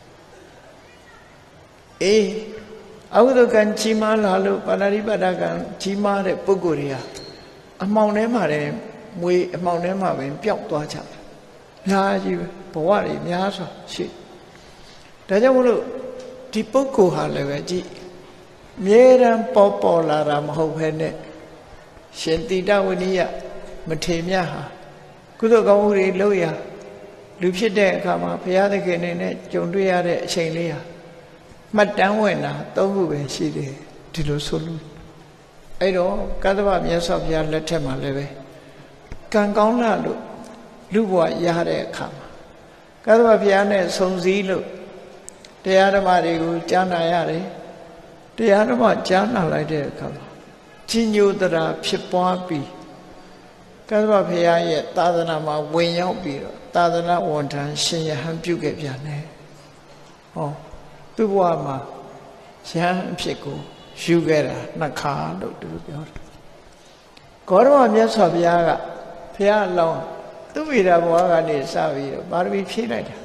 အေးအဝိဒကံကြီးမားလာလို့ပါဏာတိပါဒကံကြီးမားတဲ့ပုဂ္ဂိုလ်တွေဟာအမှောင်ထဲမှာတည်းမွေအမှောင်ထဲမှာပဲပျောက်သွားကြတယ်။များကြီးပဲဘဝတွေများစွာရှိ။ဒါကြောင့်မလို့ဒီပုဂ္ဂိုလ်ဟာလည်းပဲကြည့်အမြဲတမ်းပေါ်ပေါ်လာတာမဟုတ်ဘဲနဲ့ရှင်တိတဝိနည်းမထေမြတ်ဟာကုသိုလ်ကောင်းမှုတွေလုပ်ရလူဖြစ်တဲ့အခါမှာဘုရားသခင်နဲ့ကြုံတွေ့ရတဲ့အချိန်လေးဟာမှတ်တမ်းဝင်တာသုံးခုပဲရှိတယ်ဒီလိုဆိုလို့အဲ့တော့ကတ္တဗမြတ်စွာဘုရားလက်ထက်မှာလည်းပဲကံကောင်းလာလို့လူဘဝရတဲ့အခါမှာကတ္တဗဘုရားနဲ့ဆုံစည်းလို့တရားဓမ္မတွေကိုကြားနာရတယ်တရားဓမ္မကြားနာလိုက်တဲ့အခါမှာကြီးညိုတရာဖြစ်ပွားပြီးကတ္တဗဘုရားရဲ့သာသနာမှာဝင်ရောက်ပြီးတော့သာသနာဝန်ထမ်းရှင်ယဟန်ပြုခဲ့ပြန်တယ်ဟောသူ့ဘဝမှာယဟန်အဖြစ်ကိုယူခဲ့တာနှစ်ခါလို့သူပြောတယ်။ဂေါတမမြတ်စွာဘုရားကဘုရားအလောင်းသူ့မိသားဘဝကနေစပြီးတော့ပါရမီဖြည့်လိုက်တာ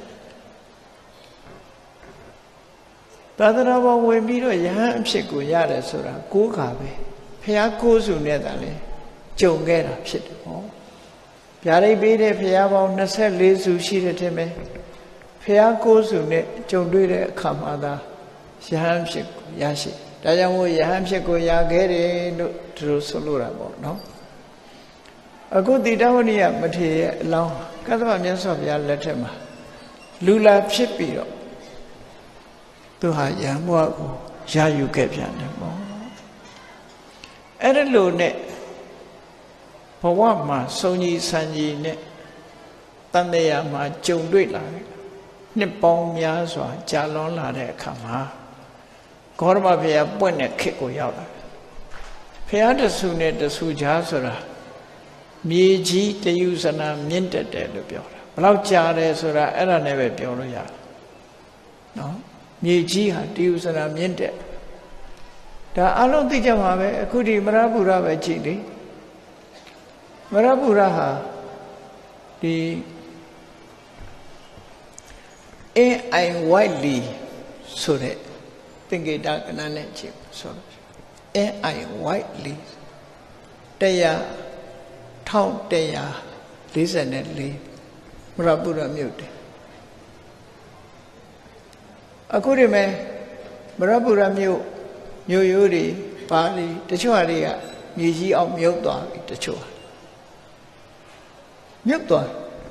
။သာသနာပေါ်ဝင်ပြီးတော့ယဟန်အဖြစ်ကိုရတယ်ဆိုတာကိုးခါပဲ။ဘုရားကိုးစုနဲ့တည်းလေကြုံခဲ့တာဖြစ်တယ်ဟော။ဗျာဒိတ်ပေးတဲ့ဘုရားပေါင်းနှစ်ဆယ့်လေးစုရှိတယ်ထင်မယ်။ဘုရားကိုးစုနဲ့ကြုံတွေ့တဲ့အခါမှာသာယဟန်ဖြစ်ကိုရရှိဒါကြောင့်မို့ယဟန်ဖြစ်ကိုရခဲ့တယ်လို့သူတို့ဆိုလိုတာပေါ့နော်အခုတိတဝနိယမထေရရဲ့အလောင်းကတ္တဗမြတ်စွာဘုရားလက်ထက်မှာလူလာဖြစ်ပြီးတော့သူဟာယဟန်ဘဝကိုရယူခဲ့ပြန်တယ်ပေါ့အဲ့ဒါလို့နဲ့ဘဝမှာစုံကြီးဆန်ကြီးနဲ့တန်တရားမှာကြုံတွေ့လာတယ်နှစ်ပေါင်းများစွာကြာလွန်လာတဲ့အခါမှာဂေါရမဘုရားပွင့်တဲ့ခေတ်ကိုရောက်လာတယ်ဘုရားတဆူနဲ့တဆူကြားဆိုတာမြေကြီးတယုဇနာမြင့်တက်တယ်လို့ပြောတာဘယ်လောက်ကြာတယ်ဆိုတာအဲ့ဒါနဲ့ပဲပြောလို့ရတယ်နော်မြေကြီးဟာတယုဇနာမြင့်တက်ဒါအလုံးသိကြမှာပဲအခုဒီမရပူရပဲကြည့်လေမရပူရဟာဒီအင်းအိုင်ဝိုက်လီဆိုတဲ့သင်္ကေတကဏ္ဍနဲ့ကြည့်ဆိုတော့အင်းအိုင်ဝိုက်လီတရားထောင်တရားလေးဆယ်နဲ့လေးမရပူရမြို့တယ်အခုဒီမဲ့မရပူရမြို့မြို့ရိုးတွေပါလီတချို့ဟာတွေကမြေကြီးအောင်မြုပ်သွားပြီတချို့မြုပ်သွား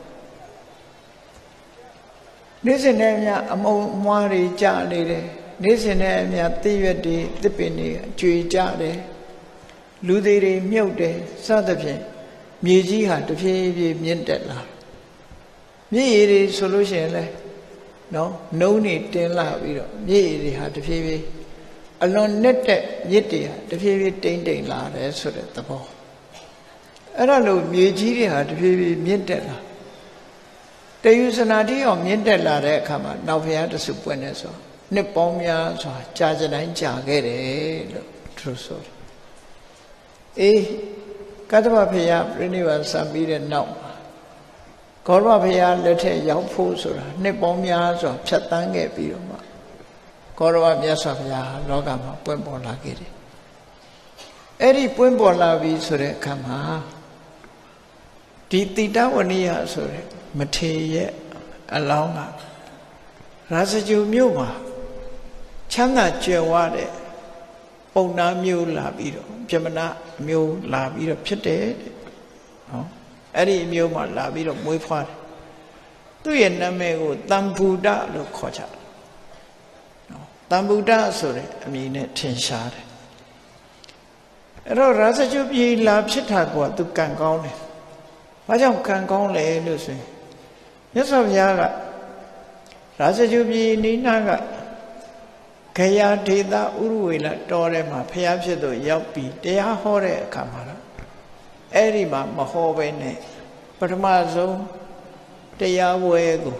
နေ့စဉ်နဲ့အမျှအမုံအမွှားတွေကျနေတယ်နေ့စဉ်နဲ့အမျှသိရွက်တွေသစ်ပင်တွေကျွေကျတယ်လူသေးတွေမြုပ်တယ်စသဖြင့်မြေကြီးဟာတဖြည်းဖြည်းမြင့်တက်လာမြေရည်တွေဆိုလို့ရှိရင်လဲနော်နှုံးတွေတင်းလာပြီးတော့မြေရည်တွေဟာတဖြည်းဖြည်းအလွန်နဲ့တဲ့မြစ်တွေဟာတဖြည်းဖြည်းတိမ်တိမ်လာတယ်ဆိုတဲ့သဘောအဲ့ဒါလို့မြေကြီးတွေဟာတဖြည်းဖြည်းမြင့်တက်လာတယုဇနာတိအောင်မြင့်တက်လာတဲ့အခါမှာနောက်ဘုရားတဆူပွင့်နေဆိုနှစ်ပေါင်းများစွာကြာကြတိုင်းကြာခဲ့တယ်လို့သူဆိုတယ်အေးကတ္တဗဘုရားပြိဋိဘံစံပြီးတဲ့နောက်ဂေါရမဘုရားလက်ထက်ရောက်ဖို့ဆိုတာနှစ်ပေါင်းများစွာဖြတ်တန်းခဲ့ပြီးတော့မှဂေါရမမြတ်စွာဘုရားလောကမှာပွင့်ပေါ်လာခဲ့တယ်အဲ့ဒီပွင့်ပေါ်လာပြီဆိုတဲ့အခါမှာဒီတိတဝနိယဆိုတဲ့မထေရရဲ့အလောင်းကရာဇဂုမြို့မှာချမ်းသာကြွယ်ဝတဲ့ပုံနာမျိုးလာပြီးတော့ပြမနာမျိုးလာပြီးတော့ဖြစ်တယ်တဲ့နော်အဲ့ဒီမျိုးမှာလာပြီးတော့မွေးဖွားတယ်သူ့ရဲ့နာမည်ကိုတံဗုဒ္ဓလို့ခေါ်ကြတယ်နော်တံဗုဒ္ဓဆိုတဲ့အမည်နဲ့ထင်ရှားတယ်အဲ့တော့ရာဇဂုပြည်လာဖြစ်တာကသူကံကောင်းတယ်ဘာကြောင့်ကံကောင်းလဲလို့ဆိုရင်မြတ်စွာဘုရားကရာဇဂုပြည်နိနာကခရာဒေသဥရဝေလတော်ထဲမှာဘုရားဖြစ်သူရောက်ပြီးတရားဟောတဲ့အခါမှာတော့အဲ့ဒီမှာမဟောဘဲနဲ့ပထမဆုံးတရားပွဲကို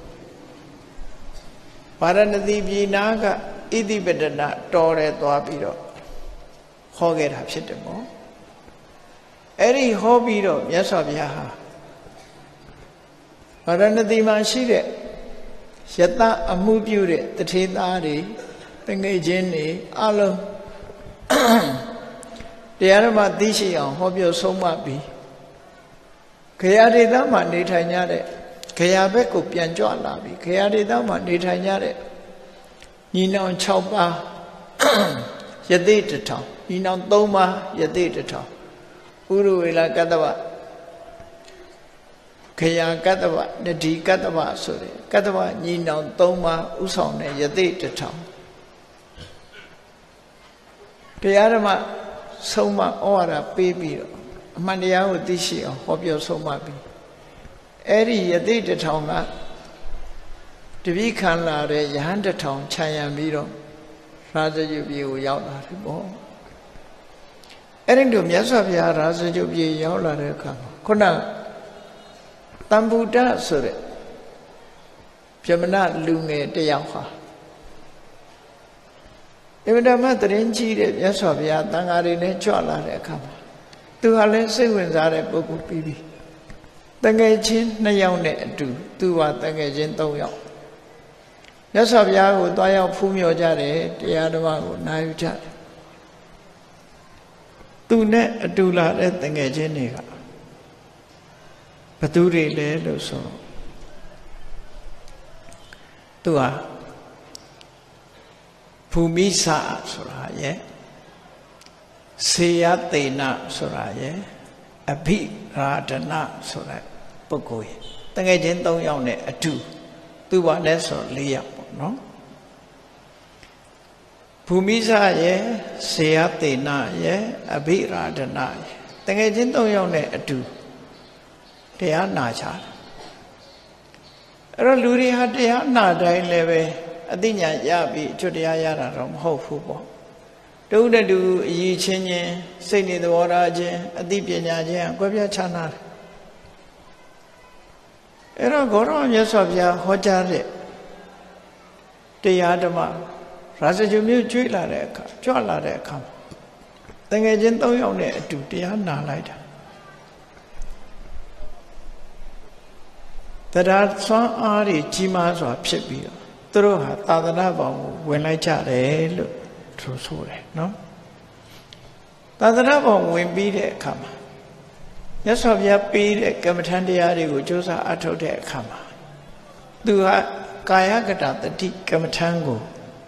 ဗာရဏသီပြည်နာကဣတိပတနာတော်ထဲသွားပြီးတော့ဟောခဲ့တာဖြစ်တယ်ပေါ့အဲ့ဒီဟောပြီးတော့မြတ်စွာဘုရားဟာဗာရဏသီမှာရှိတဲ့ယတအမှုပြုတဲ့တထေသားတွေတငယ်ချင်းတွေအလုံးတရားဓမ္မသိရှိအောင်ဟောပြောဆုံးမပြီးခရာဒေသမှာနေထိုင်ကြတဲ့ခရာဘက်ကိုပြန်ကြွလာပြီခရာဒေသမှာနေထိုင်ကြတဲ့ညီနောင်၆ပါးယသိတထောင်ညီနောင်၃ပါးယသိတထောင်ဥရဝေလကတ္တဗခရာကတ္တဗနဒီကတ္တဗဆိုတဲ့ကတ္တဗညီနောင်၃ပါးဥဆောင်တဲ့ယသိတထောင်တရားဓမ္မဆုံးမဩဝါဒပေးပြီးတော့အမှန်တရားကိုသိရှိအောင်ဟောပြောဆုံးမပြီးအဲ့ဒီယသိတထောင်ကတပိခံလာတဲ့ယဟန်တထောင်ခြံရံပြီးတော့ရာဇဂုပြည်ကိုရောက်လာတယ်ပေါ့အဲ့ဒီလိုမြတ်စွာဘုရားရာဇဂုပြည်ရောက်လာတဲ့အခါမှာခုနတံဗုဒ္ဓဆိုတဲ့ပြမနာလူငယ်တယောက်ဟာအမှန်တမ်းတရင်ကြီးတဲ့မြတ်စွာဘုရားတန်ဃာတွေနဲ့ကြွလာတဲ့အခါမှာသူဟာလည်းစိတ်ဝင်စားတဲ့ပုဂ္ဂိုလ်ပြီးပြီတငယ်ချင်းနှစ်ယောက်နဲ့အတူသူဟာတငယ်ချင်းသုံးယောက်မြတ်စွာဘုရားကိုတွားရောက်ဖူးမြော်ကြတယ်တရားဓမ္မကိုနာယူကြတယ်သူနဲ့အတူလာတဲ့တငယ်ချင်းတွေကဘသူတွေလဲလို့ဆိုတော့သူဟာภูมิสะဆိုတာရဲ့စေယသေနဆိုတာရဲ့အဘိရာဒနာဆိုတဲ့ပုဂ္ဂိုလ်ရဲ့တကယ်ချင်း၃ယောက်နဲ့အတူသူပါလဲဆို၄ယောက်ပေါ့နော်ภูมิစရဲ့စေယသေနရဲ့အဘိရာဒနာရဲ့တတကယ်ချင်းသုံးယောက်နဲ့အတူတရားနာချတယ်အဲ့တော့လူတွေဟာတရားနာတိုင်းလည်းပဲအသိဉာဏ်ရပြီးအကျွတ်တရားရတာတော့မဟုတ်ဘူးပေါ့တူတတူအရေးချင်းချင်းစိတ်နေသဘောထားချင်းအသိပညာချင်းကွဲပြားခြားနာတယ်အဲ့တော့ဂေါရမမြတ်စွာဘုရားဟောကြားတဲ့တရားဓမ္မရာဇဂုမျိုးကျွေးလာတဲ့အခါကြွလာတဲ့အခါတကယ်ချင်းသုံးယောက်နဲ့အတူတရားနာလိုက်တာတရားဆွမ်းအားတွေကြီးမားစွာဖြစ်ပြီးတော့သူတို့ဟာသာသနာ့ဘောင်ကိုဝင်လိုက်ကြတယ်လို့သူဆိုတယ်နော်သာသနာ့ဘောင်ဝင်ပြီးတဲ့အခါမှာမြတ်စွာဘုရားပေးတဲ့ကမ္မထန်တရားတွေကိုကြိုးစားအထောက်တဲ့အခါမှာသူကကာယကတတတိကမ္မထန်ကို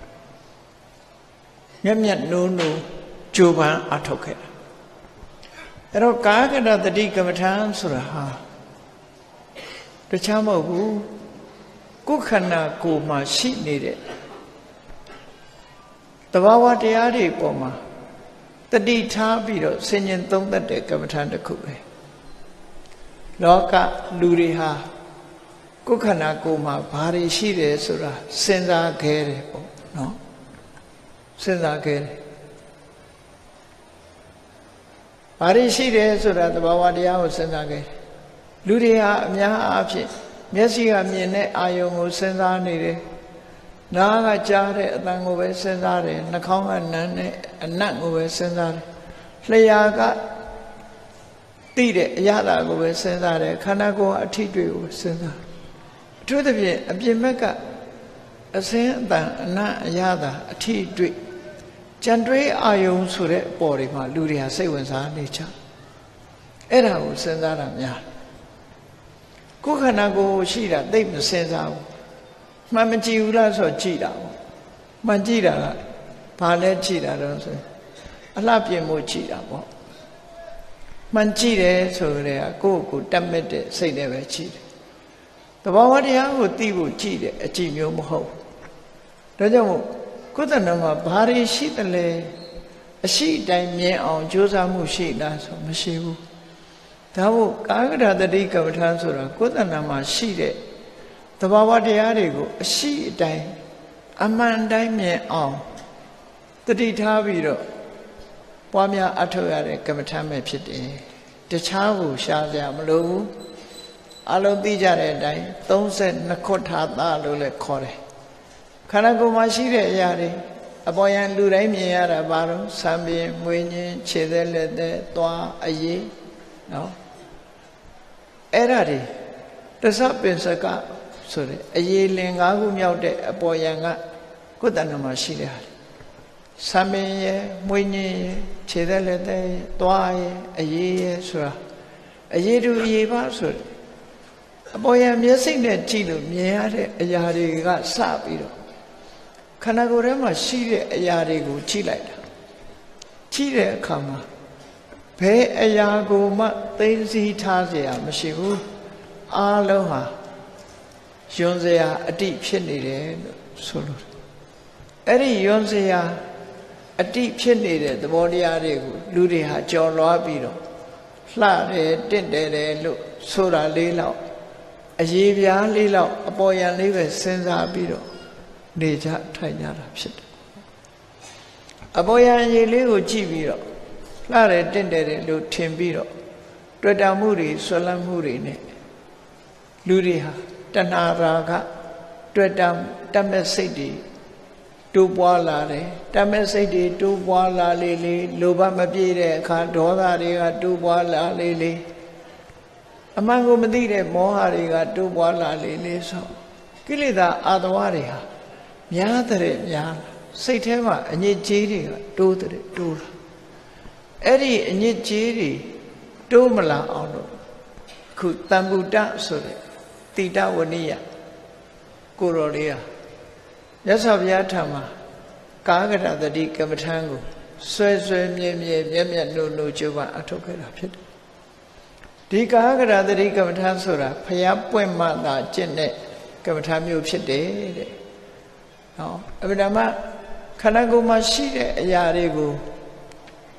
မျက်မျက်နှိုးနှိုးကြိုးပမ်းအထောက်ခဲ့တာအဲ့တော့ကာယကတတတိကမ္မထန်ဆိုတာဟာတခြားမဟုတ်ဘူးကိုယ်ခန္ဓာကိုယ်မှာရှိနေတဲ့တဘာဝတရားတွေပေါ်မှာတတိထားပြီးတော့ဆင်ញင်သုံးသပ်တဲ့ကမ္မထန်တစ်ခုပဲလောကလူတွေဟာကိုယ်ခန္ဓာကိုယ်မှာဘာတွေရှိတယ်ဆိုတာစဉ်းစားခဲ့တယ်ပေါ့နော်စဉ်းစားခဲ့တယ်ဘာတွေရှိတယ်ဆိုတာတဘာဝတရားကိုစဉ်းစားခဲ့တယ်လူတွေဟာအများအားဖြင့်မျက်စိကမြင်တဲ့အာယုံကိုစဉ်းစားနေတယ်နားကကြားတဲ့အသံကိုပဲစဉ်းစားတယ်နှာခေါင်းကနမ်းတဲ့အနတ်ကိုပဲစဉ်းစားတယ်လျှာကသိတဲ့အရာကိုပဲစဉ်းစားတယ်ခန္ဓာကိုယ်အထိတွေ့ကိုစဉ်းစားအထူးသဖြင့်အပြင်ဘက်ကအစင်းအတန်အနတ်အရာသာအထိတွေ့ကြံတွေးအာယုံဆိုတဲ့အပေါ်တွေမှာလူတွေဟာစိတ်ဝင်စားနေကြအဲ့ဒါကိုစဉ်းစားတာများကိုယ်ခန္ဓာကိုယ်ရှိတာသိမစဉ်းစားဘူးမှန်မကြည့်ဘူးလားဆိုကြည့်တာပေါ့မှန်ကြည့်တာကဘာလဲကြည့်တာတော့ဆိုအလှပြင်မှုကြည့်တာပေါ့မှန်ကြည့်တယ်ဆိုကြတဲ့ကိုယ့်ကိုယ်တတ်မဲ့တဲ့စိတ်နဲ့ပဲကြည့်တယ်တဘာဝတရားကိုသိဖို့ကြည့်တယ်အကြည့်မျိုးမဟုတ်ဒါကြောင့်မို့ကိုယ်တဏ္ဍာမှာဘာတွေရှိတယ်လဲအရှိတိုင်းမြင်အောင်ကြိုးစားမှုရှိလားဆိုမရှိဘူးဒါမို့ကာယကတတိကမ္မထန်ဆိုတာကိုယ်တဏ္ဍာမှာရှိတဲ့တဘာဝတရားတွေကိုအရှိအတိုင်းအမှန်တိုင်းမြင်အောင်တတိထားပြီးတော့ပွားများအထောက်ရတဲ့ကမ္မထန်ပဲဖြစ်တယ်တခြားကိုရှားကြမလို့ဘူးအလုံးသိကြတဲ့အတိုင်းသုံးဆယ်နှစ်ခုထာသလို့လည်းခေါ်တယ်ခန္ဓာကိုယ်မှာရှိတဲ့အရာတွေအပေါ်ယံလူတိုင်းမြင်ရတာဘာလို့ဆံပြင်းမွေးညင်းခြေသက်လက်သက်သွားအရေးနော်အဲ့ဒါတွေတစ္ဆပင်စကဆိုတဲ့အရေးလင်၅ခုမြောက်တဲ့အပေါ်ယံကကိုယ်တဏ္ဍာမှာရှိတဲ့ဟာဆံပင်ရဲ့မွေးညင်းရဲ့ခြေသက်လက်သက်သွားရဲ့အရေးရဲ့ဆိုတာအရေးတူအရေးပါဆိုအပေါ်ယံမျက်စိနဲ့ကြည့်လို့မြင်ရတဲ့အရာတွေကစပြီးတော့ခန္ဓာကိုယ်ထဲမှာရှိတဲ့အရာတွေကိုကြည့်လိုက်တာကြည့်တဲ့အခါမှာဘယ်အရာကိုမှသိသိထားเสียမရှိဘူးအားလုံးဟာယွန်းเสียအတိဖြစ်နေတယ်လို့ဆိုလို့အဲ့ဒီယွန်းเสียအတိဖြစ်နေတဲ့သဘောတရားတွေကိုလူတွေဟာကြော်လွားပြီးတော့လှတယ်တင့်တယ်တယ်လို့ဆိုတာလေးလောက်အရေးပြားလေးလောက်အပေါ်ယံလေးပဲစဉ်းစားပြီးတော့နေကြထိုင်ကြတာဖြစ်တယ်အပေါ်ယံရေလေးကိုကြည့်ပြီးတော့လှတယ်တင့်တယ်တယ်လို့ထင်ပြီးတော့တွေ့တာမှုတွေဆွလန်းမှုတွေနဲ့လူတွေဟာတဏှာရာဂတွေ့တာတတ်မဲ့စိတ်တွေတိုးပွားလာတယ်တတ်မဲ့စိတ်တွေတိုးပွားလာလေလေလောဘမပြည့်တဲ့အခါဒေါသတွေကတိုးပွားလာလေလေအမှန်ကိုမသိတဲ့မောဟတွေကတိုးပွားလာလေလေဆိုကိလေသာအာသဝတွေဟာများတဲ့များစိတ်ထဲမှာအညစ်အကြေးတွေကတိုးတဲ့တိုးလာအဲ့ဒီအညစ်အကြေးတွေတိုးမလာအောင်လို့ခုတမ္ပုတ္တဆိုတဲ့တိတဝနိယကိုယ်တော်လေးဟာမြတ်စွာဘုရားထံမှာကာကတတတိကမ္မထံကိုဆွဲဆွဲမြဲမြဲမျက်မျက်နှုတ်နှုတ်ကြိုးပမ်းအထောက်ခဲ့တာဖြစ်တယ်ဒီကာကတတတိကမ္မထံဆိုတာဘုရားပွင့်မှသာကျင့်တဲ့ကမ္မထံမျိုးဖြစ်တယ်တဲ့နော်အဗ္ဗဓမ္မခန္ဓာကိုယ်မှာရှိတဲ့အရာတွေကို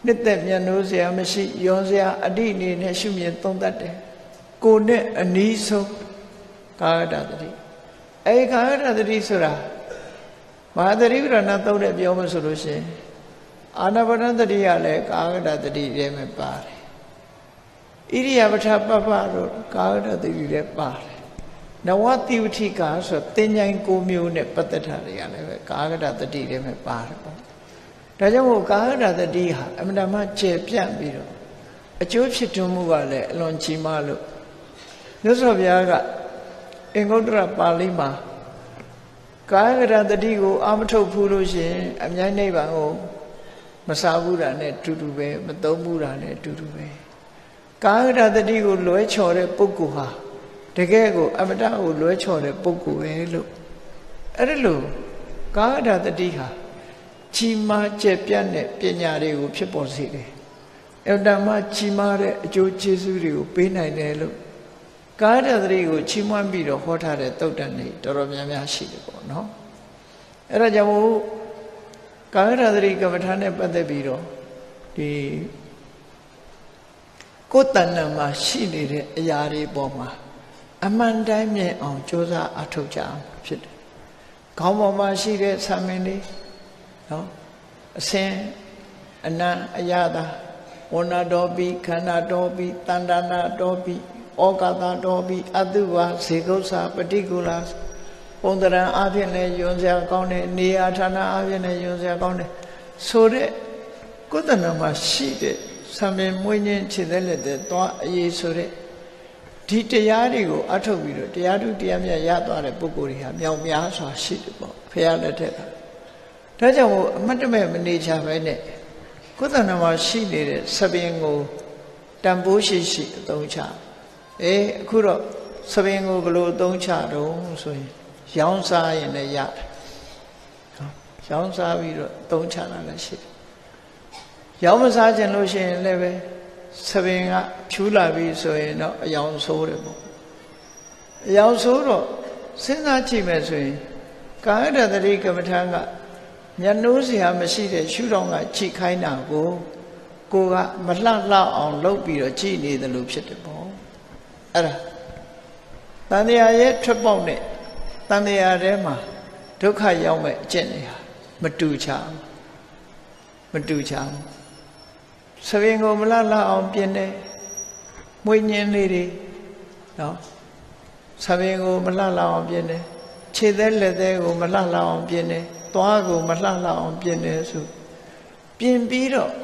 နှစ်သက်မြတ်နိုးစရာမရှိယွန်စရာအတိအနေနဲ့ရှုမြင်သုံးသပ်တယ်ကိုယ်နဲ့အနီးဆုံးကာယကတတိအဲဒီကာယကတတိဆိုတာမဟာသတိပဋ္ဌာန်သုံးတဲ့ပြောမှဆိုလို့ရှိရင်အာနာပါနသတိကလည်းကာယကတတိထဲမှာပါတယ်ဣရိယာပဋ္ဌပပ္ပတို့ကာယကတတိထဲပါတယ်နဝတိဝတိကာဆိုတင်ញိုင်ကိုမျိုးနဲ့ပတ်သက်တာတွေကလည်းပဲကာယကတတိထဲမှာပါတယ်ပေါ့ဒါကြောင့်မို့ကာယကတတိဟာအမှန်တမ်းကျယ်ပြန့်ပြီးတော့အကျိုးဖြစ်ထွန်းမှုကလည်းအလွန်ကြီးမားလို့မြတ်စွာဘုရားကအင်္ဂုတ္တရပါဠိမှာကာယကတတိကိုအာမထုတ်ဘူးလို့ရှိရင်အမြိုင်နိဗ္ဗာန်ကိုမစားဘူးတာနဲ့တူတူပဲမသုံးဘူးတာနဲ့တူတူပဲကာယကတတိကိုလွဲချော်တဲ့ပုဂ္ဂိုလ်ဟာတကယ်ကိုအမတကိုလွဲချော်တဲ့ပုဂ္ဂိုလ်ပဲလို့အဲ့ဒါလို့ကာယကတတိဟာကြီးမားကျယ်ပြန့်တဲ့ပညာတွေကိုဖြစ်ပေါ်စေတယ်။အတ္တမကြီးမားတဲ့အကျိုးကျေးဇူးတွေကိုပေးနိုင်တယ်လို့ကာယကတတိကိုချီးမွမ်းပြီးတော့ဟောထားတဲ့သုတ်တန်တွေတော်တော်များများရှိတယ်ပေါ့နော်။အဲ့ဒါကြောင့်မို့ကာယကတတိကမ္မထာနဲ့ပတ်သက်ပြီးတော့ဒီကိုယ်တဏ္ဍာမှာရှိနေတဲ့အရာတွေပေါ်မှာအမှန်တိုင်းမြင်အောင်ကြိုးစားအထောက်ကြအောင်ဖြစ်တယ်။ခေါင်းပေါ်မှာရှိတဲ့ဆံမင်းလေးနော်အစင်အနံအယတာဝဏတော်ပိခန္ဓာတော်ပိတန္တနာတော်ပိဩကာသတော်ပိအတုဝဇေကုသပฏิကူလာပုံတရံအဖြစ်နဲ့ယွန်စရာကောင်းတယ်နေရာဌာနအဖြစ်နဲ့ယွန်စရာကောင်းတယ်ဆိုတဲ့ကုသနာမှာရှိတဲ့ဆံမင်းမွေးခြင်းခြေသက်လက်သက်သွားအရေးဆိုတဲ့ဒီတရားတွေကိုအထုတ်ပြီးတော့တရားထုတရားမြတ်ရသွားတဲ့ပုဂ္ဂိုလ်တွေဟာမြောက်များစွာရှိတယ်ပေါ့ဖရာလက်ထက်ကဒါကြောင့်မို့အမတ်တမဲ့မနေချပဲနဲ့ကုသနာမှာရှိနေတဲ့သဘင်ကိုတန်ဖိုးရှိရှိအသုံးချအေးအခုတော့သဘင်ကိုဘယ်လိုအသုံးချတော့ဆိုရင်ရောင်းစားရင်လည်းရတယ်ရောင်းစားပြီးတော့အသုံးချတာလည်းရှိတယ်ရောင်းမစားခြင်းလို့ရှိရင်လည်းပဲသဘင်ကဖြူလာပြီဆိုရင်တော့အယောင်ဆိုးတယ်ပေါ့အယောင်ဆိုးတော့စဉ်းစားကြည့်မယ်ဆိုရင်ကာယကတတိကမ္မထာကညနိုးစရာမရှိတဲ့ရှုထောင့်ကကြည့်ခိုင်းတာကိုကိုကမလှလှအောင်လုပ်ပြီးတော့ကြည့်နေတယ်လို့ဖြစ်တယ်ပေါ့အဲ့ဒါတန်တရားရဲ့ထွက်ပေါက်နဲ့တန်တရားထဲမှာဒုက္ခရောက်မဲ့အကျင့်တွေဟာမတူချဘူးမတူချဘူးသဘင်ကိုမလှလှအောင်ပြင်တယ်မွေးညင်းလေးတွေနော်သဘင်ကိုမလှလှအောင်ပြင်တယ်ခြေသက်လက်သက်ကိုမလှလှအောင်ပြင်တယ်သွားကိုမလှလှအောင်ပြင်တယ်ဆိုပြင်ပြီးတော့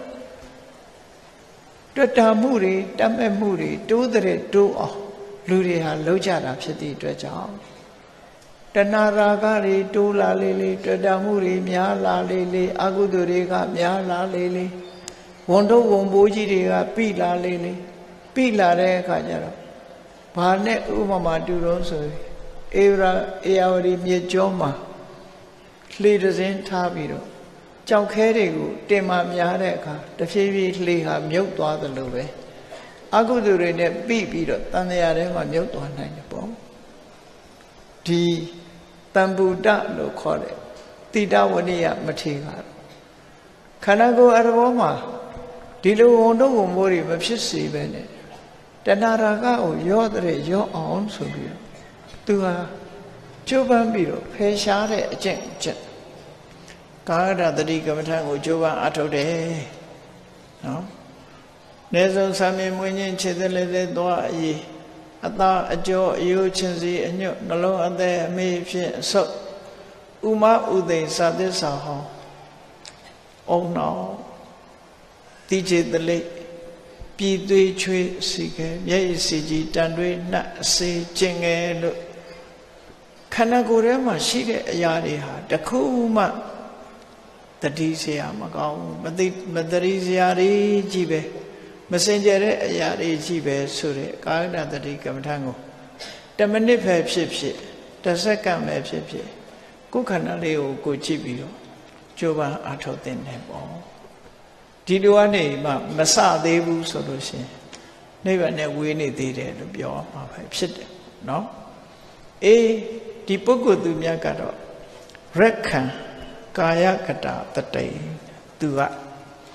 တွေ့တာမှုတွေတတ်မဲ့မှုတွေတိုးတဲ့တိုးအောင်လူတွေဟာလောက်ကြတာဖြစ်သည့်အတွက်ကြောင့်တဏှာရာဂတွေတိုးလာလေလေတွေ့တာမှုတွေများလာလေလေအကုသိုလ်တွေကများလာလေလေဝန်ထုတ်ဝန်ပိုးကြီးတွေကပိလာလေလေပိလာတဲ့အခါကျတော့ဘာနဲ့ဥပမာတူတော့ဆိုဧရာဧရာဝတီမြေကျောမှာလှေတစ်စင်းထားပြီးတော့ကြောက်ခဲတွေကိုတင်မှများတဲ့အခါတဖြည်းဖြည်းလှေဟာမြုပ်သွားသလိုပဲအကုသိုလ်တွေနဲ့ပြီးပြီးတော့တန်တရားထဲမှာမြုပ်သွားနိုင်တယ်ပေါ့ဒီတံပုဒ္ဒလို့ခေါ်တဲ့တိတဝနိယမထေရခန္ဓာကိုယ်အရဘောမှာဒီလိုဝန်တော့ဝန်မိုးတွေမဖြစ်စေပဲနဲ့တဏှာရာဂကိုရော့တဲ့ရော့အောင်ဆိုပြီးတော့သူဟာကျိုးပန်းပြီးတော့ဖယ်ရှားတဲ့အကျင့်အချက်ကာယကတတိကမ္မထာကိုကျိုးပန်းအထုတ်တယ်နော်နေဆုံးဆံမြင်မွေးခြင်းခြေသက်လက်သက်သွားအရေးအသာအကျော်အယိုးချင်းစီအညွတ်နှလုံးအသက်အမေးဖြင့်အဆုပ်ဥမဥသိသသစ္စာဟောအုံနောက်တိချေတလိပြည်သွေးချွေးစီခဲမျက်ရည်စီကြီးတန်တွေးနှက်အစေးကျင်ငယ်လို့ခန္ဓာကိုယ်ထဲမှာရှိတဲ့အရာတွေဟာတခုမှတတိစရာမကောင်းမသိမတတိစရာတွေကြီးပဲမစင်ကြတဲ့အရာတွေကြီးပဲဆိုတဲ့ကာယကတတိကမ္မထာကိုတမိနစ်ပဲဖြစ်ဖြစ်တစ်စက္ကန့်ပဲဖြစ်ဖြစ်ကိုယ်ခန္ဓာလေးကိုကိုကြည့်ပြီးတော့ကြိုးပမ်းအထောက်တင်တယ်ပေါ့ဒီလိုကနေမှမစသေးဘူးဆိုလို့ရှိရင်နိဗ္ဗာန်နဲ့ဝေးနေသေးတယ်လို့ပြောမှာပဲဖြစ်တယ်နော်အေးဒီပုဂ္ဂိုလ်သူမြတ်ကတော့ရက်ခံကာယကတတတိသူက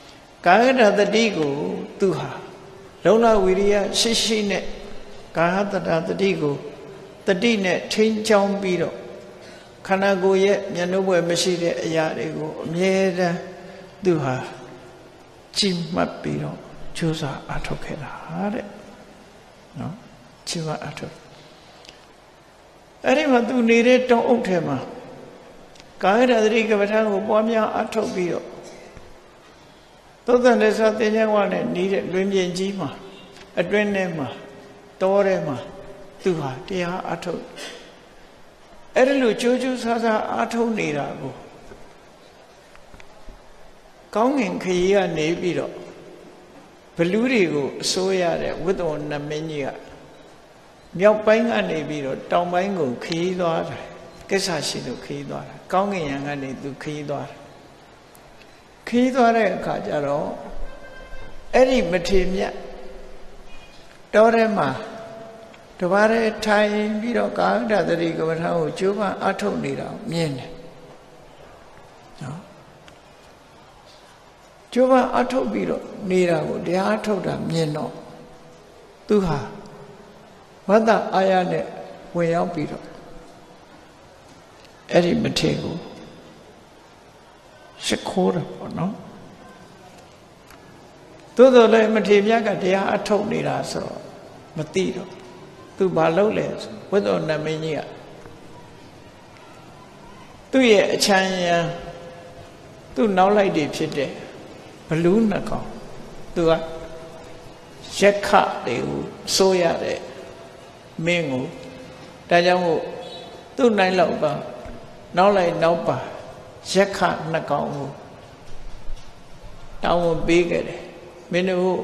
ကာယတတတိကိုသူဟာလုံလဝိရိယရှိရှိနဲ့ကာယတတတိကိုတတိနဲ့ထိန်းချောင်းပြီးတော့ခန္ဓာကိုယ်ရဲ့မျက်နှာဘွယ်မရှိတဲ့အရာတွေကိုအမြဲတမ်းသူဟာကြည်မှတ်ပြီးတော့ကြိုးစားအထောက်ခဲ့တာတဲ့နော်ကြည်မှတ်အထောက်အဲ့ဒီမှာသူနေတဲ့တောအုပ်ထဲမှာကာယတတိကပ္ပဋ္ဌာန်းကိုပွားများအထောက်ပြီးတော့သုတ္တန်တေသာတင်ញဝနဲ့နေတဲ့လွင်ပြင်ကြီးမှာအတွင်းထဲမှာတောထဲမှာသူဟာတရားအထုတ်အဲ့ဒီလိုကြိုးကြိုးစားစားအထုတ်နေတာကိုကောင်းငင်ခရီးကနေပြီးတော့ဘလူးတွေကိုအစိုးရတဲ့ဝိတ္တဝနမင်းကြီးကမြောက်ပိုင်းကနေပြီးတော့တောင်ပိုင်းကိုခရီးသွားတယ်ကိစ္စရှိလို့ခရီးသွားတာကောင်းငင်ရံကနေသူခရီးသွားတယ်ခရီးသွားတဲ့အခါကျတော့အဲ့ဒီမထေမြတ်တောထဲမှာတပါးတဲ့ထိုင်ပြီးတော့ကာယတတိကပ္ပဋ္ဌာန်းကိုကျိုးပန်းအထုတ်နေတာမြင်တယ်နော်ကျိုးပန်းအထုတ်ပြီးတော့နေတာကိုတရားအထုတ်တာမြင်တော့သူဟာဝတ္တအာရနဲ့ဝင်ရောက်ပြီးတော့အဲ့ဒီမထေကိုရှ िख ိုးတယ်ပေါ့နော်သို့တော်လည်းမထေမြတ်ကတရားအထုတ်နေတာဆိုတော့မသိတော့သူဘာလုပ်လဲဆိုဝိတ္တနမင်းကြီးကသူ့ရဲ့အချမ်းရံသူ့နောက်လိုက်တွေဖြစ်တဲ့ဘလူးနှစ်ကောင်သူကရက်ခတွေကိုစိုးရတဲ့မင်းကိုဒါကြောင့်မို့သူ့နိုင်လောက်ပါနောက်လိုက်နောက်ပါရက်ခနှစ်ကောင်ကိုတောင်းဝန်ပေးခဲ့တယ်မင်းတို့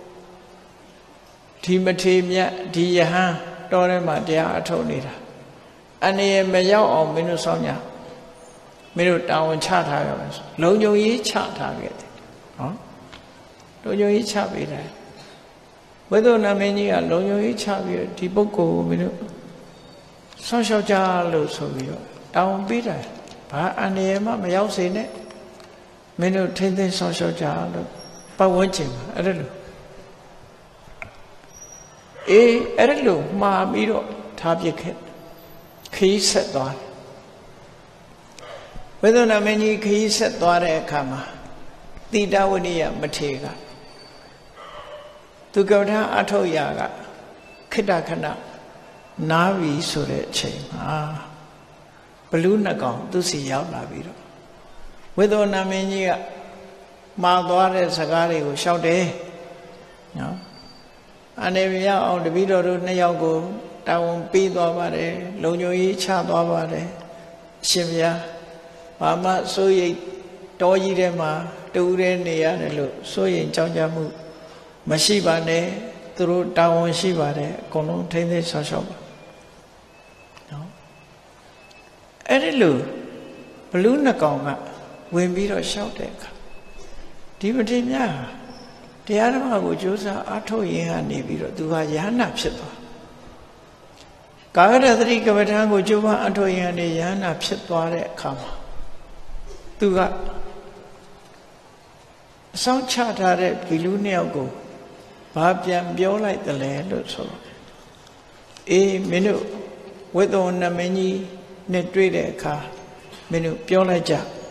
ဒီမထေမြတ်ဒီယဟန်တော်ထဲမှာတရားအထုတ်နေတာအနေမရောက်အောင်မင်းတို့ဆောင်ကြမင်းတို့တာဝန်ချထားရမယ်လုံခြုံရေးချထားခဲ့တယ်နော်လုံခြုံရေးချပေးတယ်ဝိသုဏမင်းကြီးကလုံခြုံရေးချပြီးဒီပုဂ္ဂိုလ်ကိုမင်းတို့ဆောင်းလျှောက်ကြလို့ဆိုပြီးတော့တာဝန်ပေးတယ်ဘာအနေမှမရောက်စေနဲ့မင်းတို့ထိမ့်သိမ်းဆောင်းလျှောက်ကြလို့ပတ်ဝန်းကျင်မှာအဲ့ဒါလို့အေးအဲ့ဒါလို့မှားပြီးတော့ထားပြခဲ့ခီးဆက်သွားတယ်ဝိသုဏမင်းကြီးခီးဆက်သွားတဲ့အခါမှာတိတဝနိယမထေကသူကပ္ပဋ္ဌာန်းအထုတ်ရာကခိတ္တခဏနားပြီဆိုတဲ့အချိန်မှာဘလူးနှစ်ကောင်သူစီရောက်လာပြီးတော့ဝိသုဏမင်းကြီးကမှားသွားတဲ့စကားတွေကိုရှောက်တယ်နော်အနေမရအောင်တပည့်တော်တို့နှစ်ယောက်ကိုတာဝန်ပေးသွားပါတယ်လုံခြုံရေးချသွားပါတယ်အရှင်ဘုရားဘာမှစိုးရိမ်တော်ကြီးထဲမှာတူရဲနေရတယ်လို့စိုးရိမ်ကြောက်ကြမှုမရှိပါနဲ့သူတို့တာဝန်ရှိပါတယ်အကုန်လုံးထိမ့်သိမ်းဆောက်ရှောက်ပါနော်အဲ့ဒီလိုဘလူးနှစ်ကောင်ကဝင်ပြီးတော့ရှောက်တဲ့အခါဒီပတိမြတ်တရားဓမ္မကိုကြိုးစားအားထုတ်ရင်ကနေပြီးတော့သူဟာယဟနာဖြစ်သွားကာယတတိကပ္ပဋ္ဌာန်းကိုကြိုးပမ်းအားထုတ်ရင်ကနေယဟနာဖြစ်သွားတဲ့အခါမှာသူကအဆောင်ချထားတဲ့ဒီလူနှစ်ယောက်ကိုဘာပြန်ပြောလိုက်တယ်လဲလို့ဆိုတော့အေးမင်းတို့ဝိသုဏမင်းကြီးနဲ့တွေ့တဲ့အခါမင်းတို့ပြောလိုက်ကြ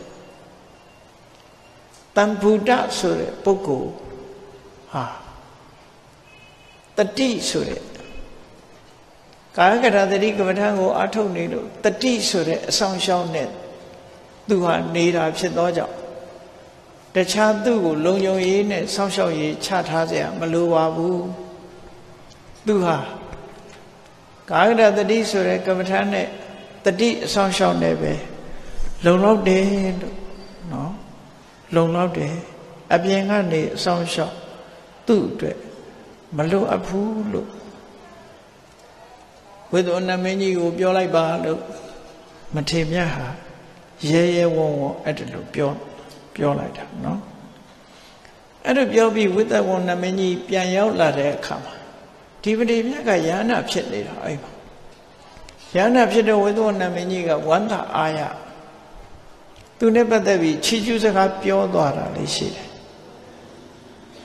တံဗုဒ္ဓဆိုတဲ့ပုဂ္ဂိုလ်ဟာတတိဆိုတဲ့ကာယကတတိကပ္ပဋ္ဌာန်းကိုအထုတ်နေလို့တတိဆိုတဲ့အဆောင်ရှောင်းနဲ့သူဟာနေတာဖြစ်သောကြောင့်တခြားသူ့ကိုလုံခြုံရေးနဲ့စောင့်ရှောက်ရေးချထားเสียမလိုပါဘူးသူဟာကာယကတတိဆိုတဲ့ကမ္မထာနဲ့တတိအဆောင်ရှောက်နဲ့ပဲလုံလောက်တယ်လို့နော်လုံလောက်တယ်အပြင်ကနေအဆောင်ရှောက်သူ့အတွက်မလိုအပ်ဘူးလို့ဝိသုဏမင်းကြီးကိုပြောလိုက်ပါလို့မထေမြတ်ဟာရဲရဲဝံ့ဝံ့အဲ့ဒါလို့ပြောပြောလိုက်တာနော်အဲ့ဒါပြောပြီးဝိသုဏမင်းကြီးပြန်ရောက်လာတဲ့အခါမှာဒီပတိမြတ်ကယန္နာဖြစ်နေတာအဲ့မှာယန္နာဖြစ်တဲ့ဝိသုဏမင်းကြီးကဝန္တာအာရသူနဲ့ပတ်သက်ပြီးချီးကျူးစကားပြောသွားတာလေးရှိတယ်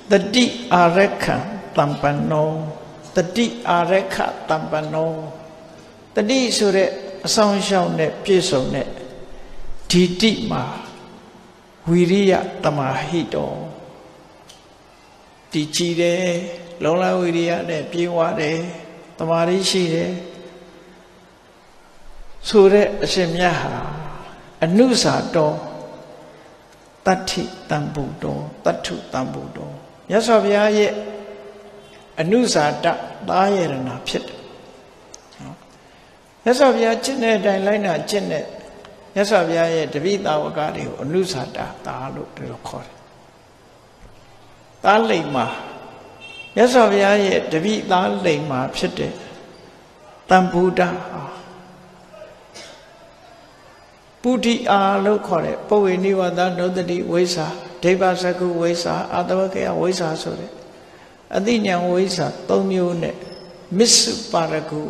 ตติอารักขังตัมปันโนตติอารักขะตัมปันโนตติဆိုတဲ့အဆောင်ရှောက်နဲ့ပြည့်စုံတဲ့ဒီတိမှာဝီရိယတမာဟိတောဒီကြည်တယ်လုံလဝီရိယနဲ့ပြေးဝတယ်တမာရီရှိတယ်ဆိုတဲ့အရှင်မြတ်ဟာအနုစာတောတတ္ထိတံပုတောတတ္ထုတံပုတောမြတ်စွာဘုရားရဲ့အနုစာတသားယရဏဖြစ်တယ်နော်မြတ်စွာဘုရားကျင့်တဲ့အတိုင်းလိုက်နာကျင့်တဲ့မြတ်စွာဘုရားရဲ့တပိသာဝကတွေကိုအနုစာတသားလို့ဒီလိုခေါ်တယ်သားလိမ္မာမြတ်စွာဘုရားရဲ့တပိသားလိမ္မာဖြစ်တဲ့တံပုဒ္ဒဟာပုဒိအာလို့ခေါ်တဲ့ပဝေနိဝါဒနုတ္တိဝိဇ္ဇာဒိဗ္ဗစကုဝိဇ္ဇာအာတဝကေယဝိဇ္ဇာဆိုတဲ့အသိဉာဏ်ဝိဇ္ဇာ၃မျိုးနဲ့မစ္စုပါရကု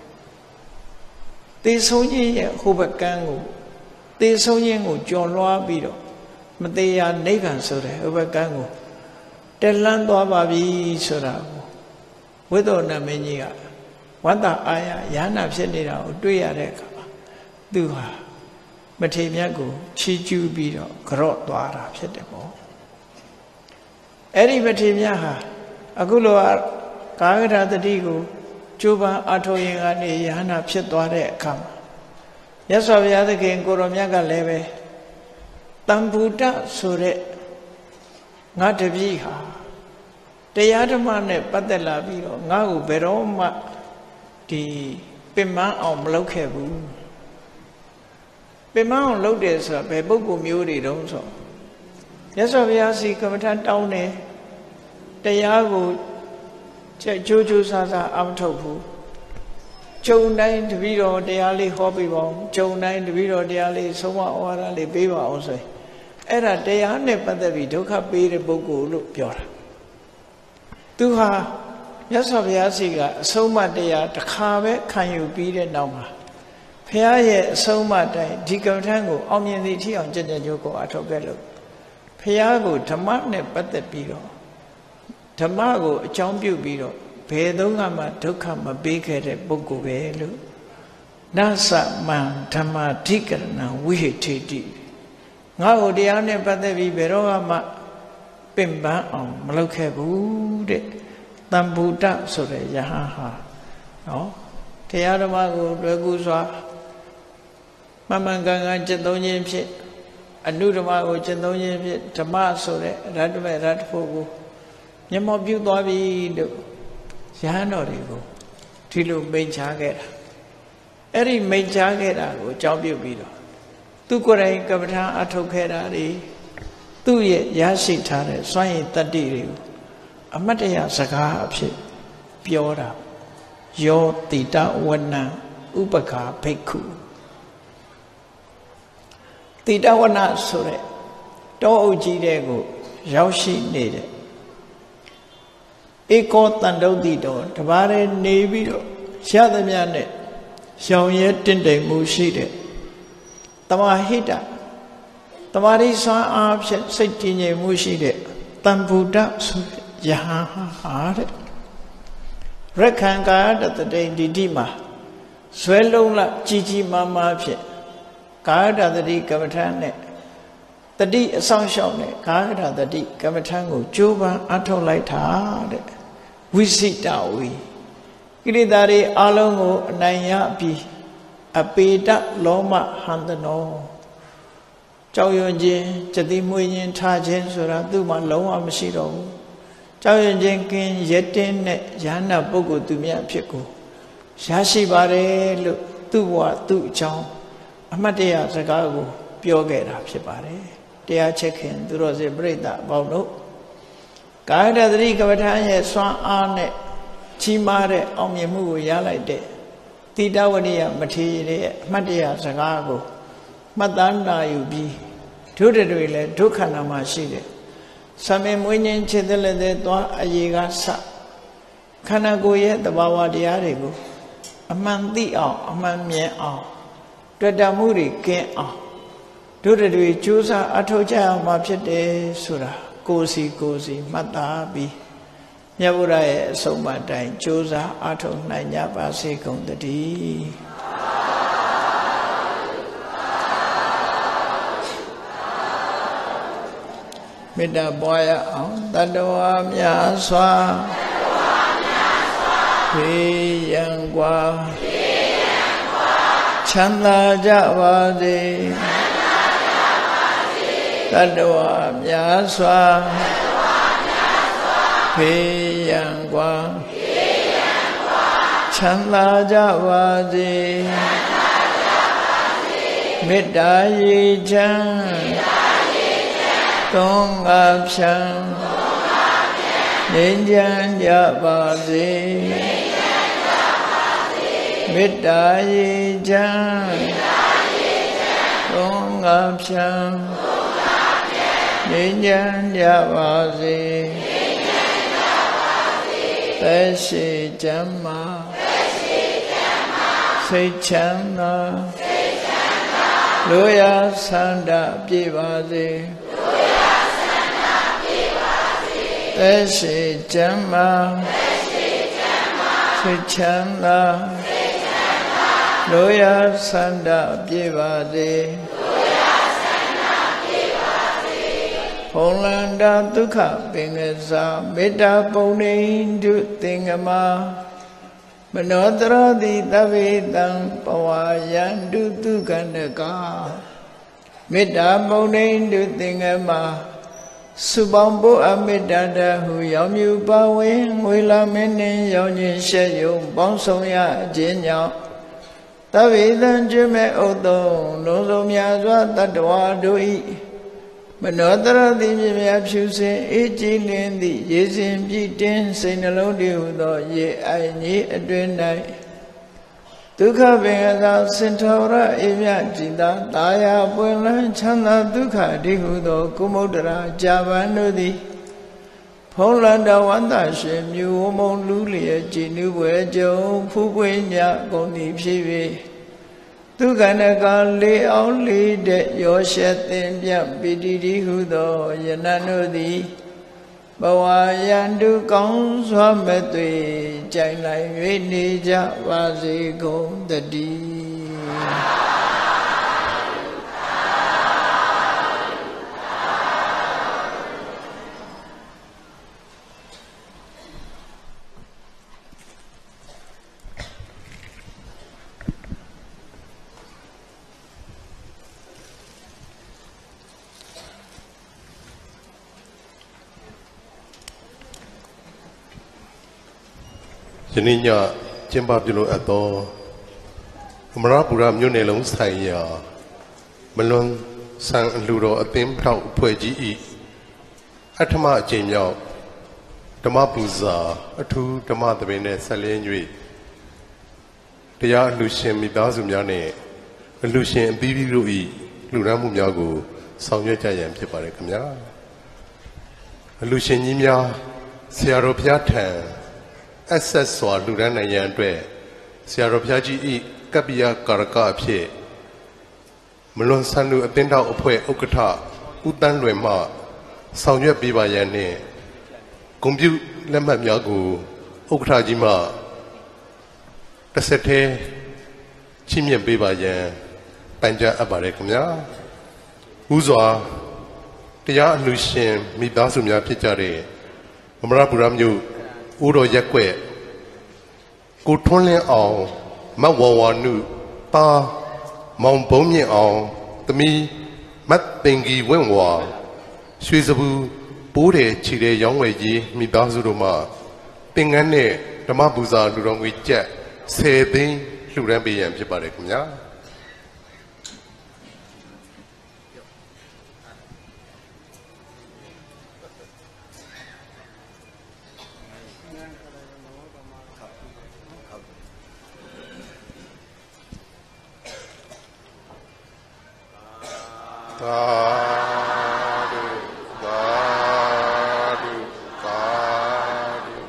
သေဆုံးခြင်းရဲ့ဟိုဘကန်းကိုသေဆုံးခြင်းကိုကျော်လွှားပြီးတော့မသေးရနိဗ္ဗာန်ဆိုတဲ့ဟိုဘကန်းကိုတက်လန်းသွားပါပြီဆိုတာကိုဝိသုဒ္ဓမင်းကြီးကဝတ္တအာယရဟနာဖြစ်နေတာကိုတွေ့ရတဲ့အခါမှာသူဟာမထေမြတ်ကိုချီးကျူးပြီးတော့ကြော့သွားတာဖြစ်တယ်ပေါ့အဲ့ဒီမထေမြတ်ဟာအခုလိုကာယကတတိကိုကျိုးပန်းအထောရင်ကနေယဟနာဖြစ်သွားတဲ့အခါမှာမြတ်စွာဘုရားသခင်ကိုရောမြတ်ကလည်းပဲတံဗုဒ္ဓဆိုတဲ့ငါတပည့်ဟာတရားဓမ္မနဲ့ပတ်သက်လာပြီးတော့ငါ့ကိုဘယ်တော့မှဒီပင်မအောင်မလုပ်ခဲ့ဘူးပင်မအောင်လုပ်တယ်ဆိုတာဘယ်ပုဂ္ဂိုလ်မျိုးတွေတုံးဆိုမြတ်စွာဘုရားစီကမ္မထတောင်းတယ်တရားကိုကြိုးကြိုးစားစားအမထုတ်ဘူးကျုံတိုင်းတပည့်တော်တရားလေးဟောပြပါအောင်ကျုံတိုင်းတပည့်တော်တရားလေးဆုံးမဩဝါဒလေးပေးပါအောင်ဆိုရင်အဲ့ဒါတရားနဲ့ပတ်သက်ပြီးဒုက္ခပေးတဲ့ပုဂ္ဂိုလ်လို့ပြောတာသူဟာမြတ်စွာဘုရားစီကအဆုံးအမတရားတစ်ခါပဲခံယူပြီးတဲ့နောက်မှာဘုရားရဲ့အဆုံးအမတိုင်းဒီကမ္မထံကိုအောင်မြင်သည့်ထိအောင်ကြင်ကြင်ကြိုးကိုအထောက်ခဲ့လို့ဘုရားကိုဓမ္မနဲ့ပတ်သက်ပြီးတော့ဓမ္မကိုအကြောင်းပြုပြီးတော့ဘယ်သုံးကမှဒုက္ခမပေးခဲ့တဲ့ပုဂ္ဂိုလ်ပဲလို့နသမံဓမ္မဓိကရဏဝိဟိထေတိငါ့ကိုတရားနဲ့ပတ်သက်ပြီးဘယ်တော့မှပင်ပန်းအောင်မလုပ်ခဲ့ဘူးတဲ့တံဗုဒ္ဓဆိုတဲ့ယဟန်ဟာနော်တရားဓမ္မကိုလွယ်ကူစွာမှန်မှန်ကန်ကန်ကျင့်သုံးခြင်းဖြင့်အနုဓမ္မကိုကျင့်သုံးခြင်းဖြင့်ဓမ္မဆိုတဲ့ရတ္တမေရတ္တဖို့ကိုမျက်မှောက်ပြုသွားပြီလို့ယဟန်တော်တွေကိုဒီလိုမိန့်ချခဲ့တာအဲ့ဒီမိန့်ချခဲ့တာကိုအကြောင်းပြုပြီးတော့သူကိုယ်တိုင်ကမ္မထာအထုတ်ခဲ့တာတွေသူ့ရဲ့ရရှိထားတဲ့စွမ်းရည်တတ္တိတွေကိုအမတ်တရစကားအဖြစ်ပြောတာယောတိတဝနံဥပက္ခဘိက္ခုတိတဝနဆိုတဲ့တောအုပ်ကြီးတဲ့ကိုရောက်ရှိနေတဲ့ဧကောတန်တုတ်တိတော်တပါးတည်းနေပြီးတော့ရသမျှနဲ့ရောင်ရဲတင့်တယ်မှုရှိတဲ့တမဟိတတမာရိစွမ်းအားဖြင့်စိတ်တည်ငြိမ်မှုရှိတဲ့တံဗုဒ္ဓဆိုယဟန်ဟာတဲ့ရက္ခံကာတတတိဒီတိမှာဇွဲလုံးလကြီးကြီးမားမားဖြင့်ကာယတတိကမ္မထံနဲ့တတိအဆောင်ရှောက်နဲ့ကာယတတိကမ္မထံကိုကြိုးပမ်းအထောက်လိုက်တာတဲ့ဝိစိတဝီကိလေသာတွေအလုံးကိုအနိုင်ရပြီးအပေတလောမဟန္တနောကြောက်ရွံ့ခြင်းကြတိမွေးခြင်းထားခြင်းဆိုတာသူ့မှာလုံးဝမရှိတော့ဘူးကြောက်ရွံ့ခြင်းကင်းရတင်းနဲ့ယန္နာပုဂ္ဂိုလ်သူမြတ်ဖြစ်ကိုရရှိပါတယ်လို့သူ့ဘဝသူ့အကြောင်းအမှတ်တရစကားကိုပြောခဲ့တာဖြစ်ပါတယ်တရားချက်ခင်သူတော်စင်ပြိဿအပေါင်းတို့ကာယတတိကပ္ပဋ္ဌာန်းရဲ့စွမ်းအားနဲ့ကြီးမားတဲ့အောင်မြင်မှုကိုရလိုက်တဲ့တိတဝနိယမထေရရဲ့အမှတ်တရစကားကိုမှတ်သားနာယူပြီးဒုဒတွေလည်းဒုက္ခနာမှာရှိတယ်။သမင်မွေးခြင်းခြေသက်လက်သက်သွားအရေးကစခန္ဓာကိုယ်ရဲ့သဘာဝတရားတွေကိုအမှန်သိအောင်အမှန်မြင်အောင်တွေ့တာမှုတွေကင်းအောင်ဒုဒတွေကြိုးစားအထောက်ကြအောင်မှာဖြစ်တယ်ဆိုတာကိုစီကိုစီမှတ်သားပြီးမြတ်ဗုဒ္ဓရဲ့အဆုံးအမတိုင်းကြိုးစားအားထုတ်နိုင်ကြပါစေကုန်သတည်းမေတ္တာပွားရအောင်တတ္တဝါများစွာဖေးရန်กว่าချမ်းသာကြပါစေတတ္တဝါများစွာဖေးရန်กว่าချမ်းသာကြပါစေမေတ္တာရေချမ်းသုံးငါဖြံငြိမ်းချမ်းကြပါစေမေတ္တာရေချမ်းသုံးငါဖြံငြိမ်းချမ်းကြပါစေသက်ရှိချမ်းသာစိတ်ချမ်းသာလူရဆန္ဒပြည့်ပါစေသက်ရှိချမ်းသာစိတ်ချမ်းသာလူရဆန္ဒပြည့်ပါစေဘုံလန္တာဒုက္ခပင်ကစားမေတ္တာပုံနေတုသင်္ကမမနောတရတိတဗ္ဗေတံပဝါယန္တုတုကန္တကာမေတ္တာပုံနေတုသင်္ကမစုပေါင်းဖို့အမေတ္တာတဟုရောင်မြူပါဝင်ငွေလာမင်းနှင့်ရောင်ခြင်းရှက်ယုံပေါင်းဆောင်ရခြင်းကြောင့်တဗ္ဗေတံကျွမဲ့ဥတ္တုံလုံးစုံများစွာတတ္တဝါတို့၏မနောတရတိမြမြဖြူစင်အေးကြည်လင်းသည့်ရေစဉ်ပြည့်တင်းစိတ်နှလုံးတည်ဟုသောရေအိုင်ကြီးအတွင်၌ဒုက္ခပင်ကသာစင်ထောရအေးမြကြည်သာတာယာပွင့်လန်းချမ်းသာဒုက္ခတိဟုသောကုမုဒ္ဒရာဂျာဗန်တို့သည်ဖုံးလန္တဝန္တရှင်မြူဝမုံလူလျက်ကြည်နူးပွဲကြုံဖူးပွင့်ညကုန်သည်ဖြစ်၍ဒုက္ခနကလေးအောင်လေးတဲ့ရောရှက်သင်ပြပိတိတိဟုသောယနန်တို့သည်ဘဝယန္တုကောင်းစွာမသွေကြိုင်လိုက်၍နေကြပါစေကုန်တည်းယနေ့ညကျင်းပပြုလုပ်အပ်သောအမရပူရမြို့နယ်လုံးဆိုင်ရာမလွန်ဆန်အလှတော်အသင်းထောက်အဖွဲ့ကြီး၏အထမအကြိမ်မြောက်ဓမ္မပူဇာအထူးဓမ္မသဘင်နှင့်ဆက်လျင်း၍တရားအလှရှင်မိသားစုများနှင့်အလှရှင်အသီးသီးတို့၏လှူဒါန်းမှုများကိုဆောင်ရွက်ကြရန်ဖြစ်ပါれခင်ဗျာအလှရှင်ကြီးများဆရာတော်ဘုရားထံအဆက်စွာလူဒန်းနိုင်ရန်အတွက်ဆရာတော်ဘုရားကြီးဤကပ္ပိယကာရကအဖြစ်မလွန်ဆန်းလူအသင်းတော်အဖွဲ့ဥက္ကဋ္ဌဦးတန်းလွယ်မှဆောင်ရွက်ပေးပါရန်နှင့်ဂုဏ်ပြုလက်မှတ်များကိုဥက္ကဋ္ဌကြီးမှတစ်ဆက်တည်းချီးမြှင့်ပေးပါရန်ပန်ကြားအပ်ပါရခင်ဗျာဦးစွာတရားအလှရှင်မိသားစုများဖြစ်ကြတဲ့အမရပူရမြို့ဦးတော်ရက်ွက်ကိုထွန်းလင်းအောင်မတ်ဝဝနုပါမောင်ဘုံမြင့်အောင်သမီးမတ်တင်ကြီးဝင့်ဝါရွှေစပူပိုးတယ်ခြေတယ်ရောင်းဝယ်ကြီးမိသားစုတို့မှသင်္ကန်းနဲ့ဓမ္မပူဇာလူတော်ငွေကျပ်ဆယ်သိန်းလှူဒန်းပေးရန်ဖြစ်ပါတယ်ခင်ဗျာသာဓုသာဓုသာဓု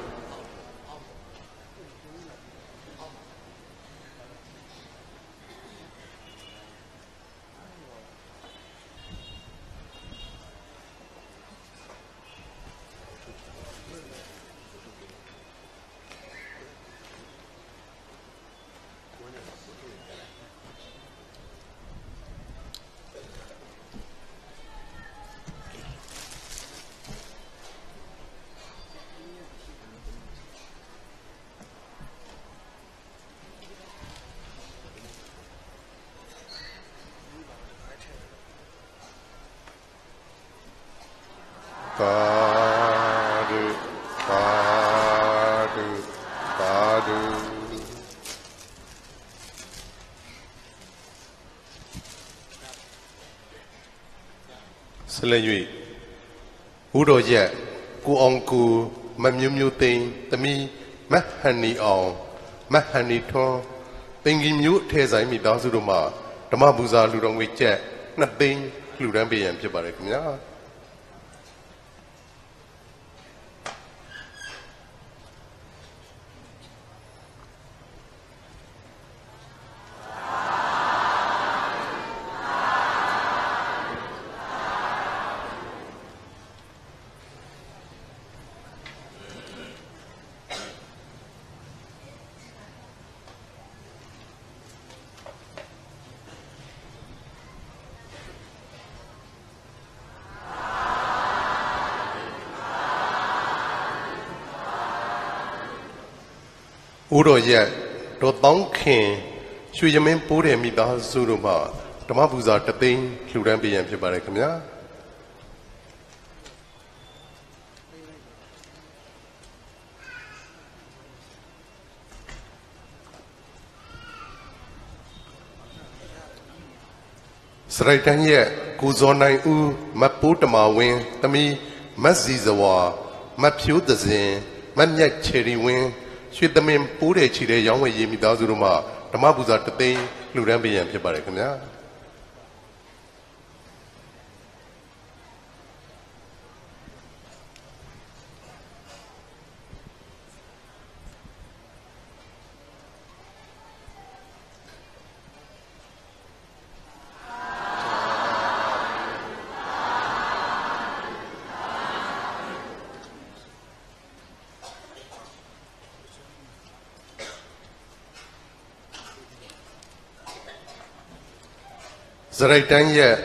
Sadhu, sadhu, sadhu. Selain Udo ya, ku ongku memnyumyu ting, tapi mah hani ong, mah hani thon, tinggi myu the sai mi da su do ma, dhamma buza lu dong wei chat, nat ting lu dan pai yan phit pa le kham ya. Udo ya, do tong khen, shui yamin pore mi da su do ma, dhamma buza tat ting lu dan pai yan phit pa le kham ya. Srai tan ya, ku zon nai u, mat pu tama win, tami mat zi zawa, mat phyu da zin, mat nyat cheri win, shui tamin pore chi le yang wei ye mi da su do ma, dhamma buza tat ting lu dan pai yan phit pa le kham ya. Sarai tan ya,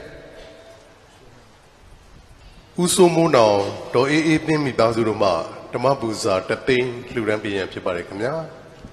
usu mu nao, do e e tin mi da su do ma, dhamma buza tat ting lu dan pai yan phit pa le kham ya.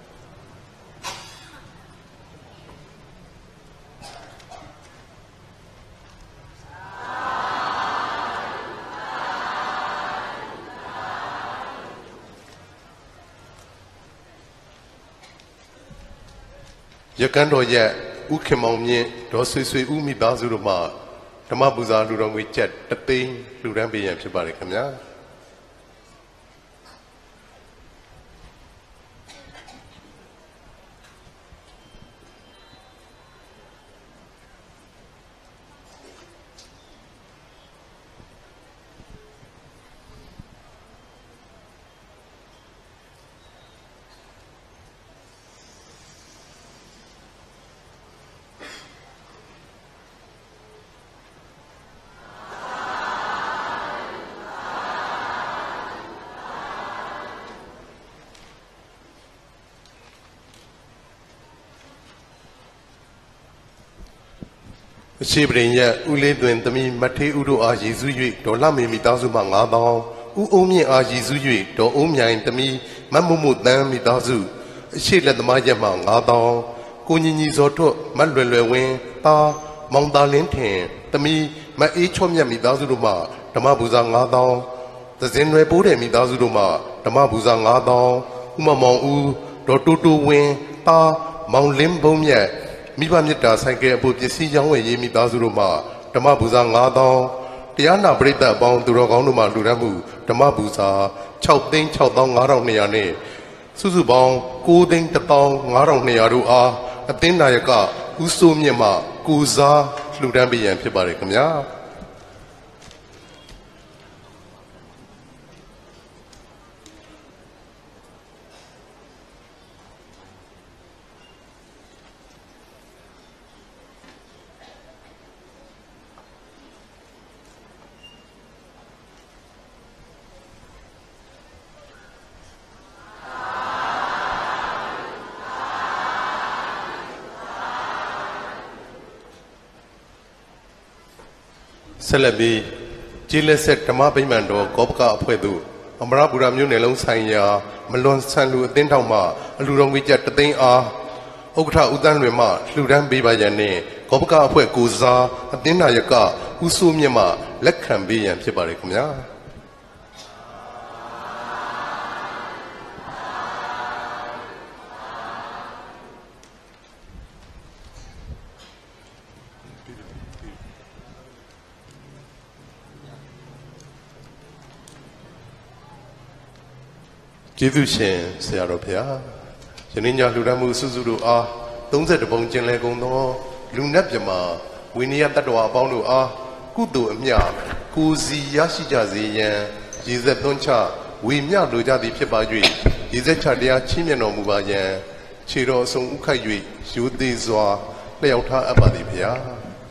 Yakan do ya, u khim maung myin, do sui sui u mi da su do ma, dhamma buza lu dong wei chat tat ting lu dan pai yan phit pa le kham ya. She bring ya, ule duen tami mate udo a Jesu yui, do la mi mi da su ma nga dao, u o mi a Jesu yui, do o mi ain tami, ma mu mu dan mi da su, she let ma ya ma nga dao, ko ni ni zo to, ma lue lue wen, ta, mong da lin ten, tami, ma e chom ya mi da su do ma, dhamma buza nga dao, ta zin lue po de mi da su do ma, dhamma buza nga dao, u ma mong u, do tu tu wen, ta, mong lim bom ya, mi ba mit ta sai ke apu pyasi yang wei ye mi da su do ma, dhamma buza nga dao,တရားနာပရိသတ်အပေါင်းသူတော်ကောင်းတို့မှလူရမှုဓမ္မပူဇာ၆သိန်း၆သောင်း၅ထောင်၂ရာနဲ့စုစုပေါင်း၉သိန်းတစ်သောင်း၅ထောင်၂ရာတို့အားအသင်းနာယကဦးစိုးမြင့်မှကိုစားလှူဒန်းပေးရန်ဖြစ်ပါတယ်ခင်ဗျာဆက်လက်ပြီးကျေးလက်ဆက်ဓမ္မဗိမာန်တော်ကောပကအဖွဲ့သို့အမရပူရမြို့နယ်လုံးဆိုင်ရာမလွန်ဆန်လူအသင်းထောက်မှအလူတော်ငွေကျပ်တသိန်းအားဥက္ကဋ္ဌဦးတန်းလွင်မှလှူဒန်းပေးပါရန်နှင့်ကောပကအဖွဲ့ကိုစားအသင်းနာယကဦးစိုးမြတ်မှလက်ခံပေးရန်ဖြစ်ပါတယ်ခင်ဗျာကျေးဇူးရှင်ဆရာတော်ဘုရားယနေ့ညလှူဒါန်းမှုစုစုတို့အားသုံးဆယ့်တစ်ပုံကျင်လည်ကုန်သောလူနတ်မြမာဝိနည်းတတ္တဝါအပေါင်းတို့အားကုသိုလ်အမြကိုစီရရှိကြစေရန်ရည်စက်သွန်းချဝေမျှလိုကြသည်ဖြစ်ပါ၍ရည်စက်ချတရားချီးမြှင့်တော်မူပါရန်ခြေတော်အစုံဥခိုက်၍ရိုသေစွာလျှောက်ထားအပ်ပါသည်ဘုရား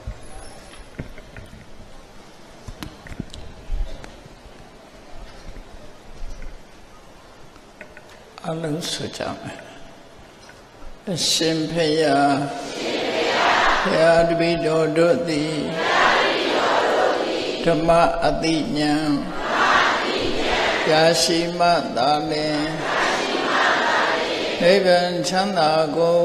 အလုံးစုကြမယ်အရှင်ဖယားဘုရားတပည့်တော်တို့သည်ဓမ္မအတိညာရာရှိမှသာလင်နိဗ္ဗာန်ချမ်းသာကို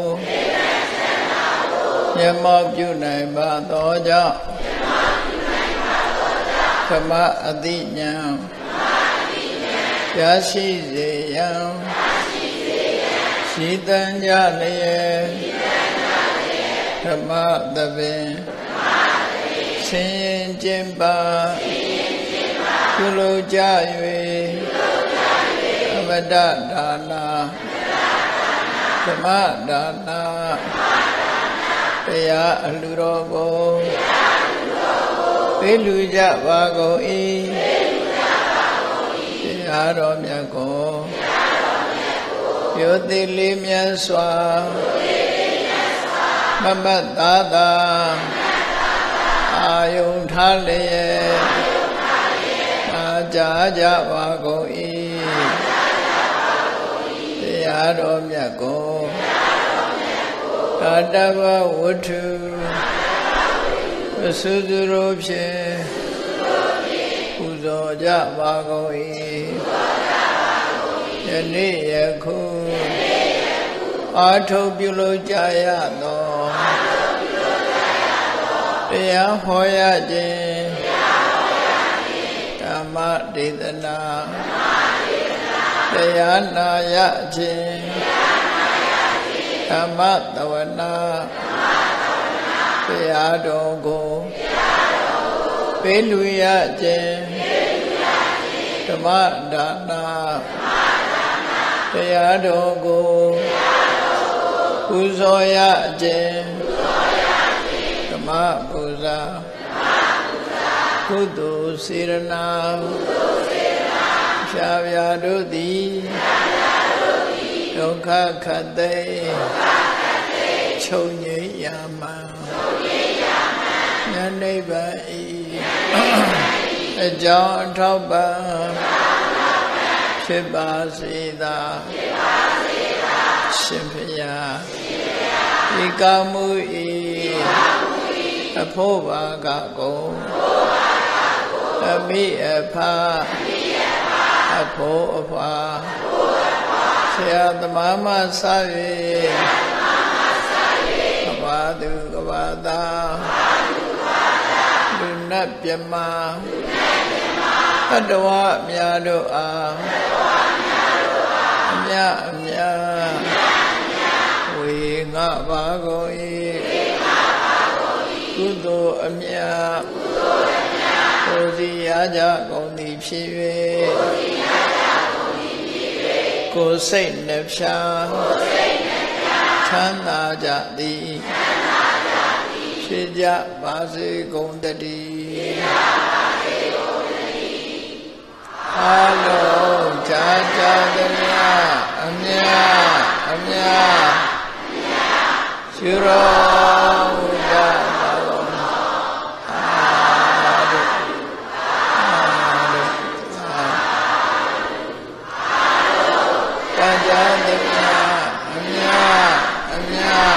မျက်မှောက်ပြုနိုင်ပါသောကြောင့်ဓမ္မအတိညာရရှိစေရန်ရှိတန်ကြလျက်ဓမ္မသဘင်ဆင်းရင်ကျင့်ပါပြုလုပ်ကြ၍အမတဒါနာဓမ္မဒါနာတရားအလှူတော်ကိုပေးလူကြပါကုန်၏တရားတော်မြတ်ကိုယောတိလေးမြတ်စွာမမတ်သာသာအာယုန်ထားလျက်အာကြကြပါကုန်၏တရားတော်မြတ်ကိုတတဗဝတ္ထုအစုစုတို့ဖြင့်ပူဇော်ကြပါကုန်၏ယနေ့ယခုအာထုပ်ပြုလုပ်ကြရသောတရားဟောရခြင်းဓမ္မဒေသနာတရားနာရခြင်းဓမ္မသဝနာတရားတော်ကိုပေးလူရခြင်းဓမ္မဒါနာတရားတော်ကိုပူဇော်ရခြင်းဓမ္မပူဇာကုသိုလ်စေရနာဖြာဖြာတို့သည်ဒုက္ခခတ်သိချုပ်ငြိမ်းရမှန်ဉာဏ်နိဗ္ဗာန်ဤအကြောင်းအထောက်ပံ့ဖြစ်ပါစေသာရှင်ဖယားဤကမှုဤအဖို့ဘာကကုန်အမိအဖအဖို့အဖွာဆရာသမားမဆ၍ကဘာသူကဘာသာလူနတ်မြမတတ္တဝါများတို့အားအမြအမြဝေငါပါကုန်၏ကုသိုလ်အမြကိုယ်စီရကြကုန်သည်ဖြစ်၍ကိုယ်စိတ်နှဖျားချမ်းသာကြသည်ဖြစ်ကြပါစေကုန်တည်းအလုံးကြာကြာသမျှအမြအမြရှိတော်မူကြပါကုန်အာဒုအာဒုကြာကြာသမျှအမြအမြ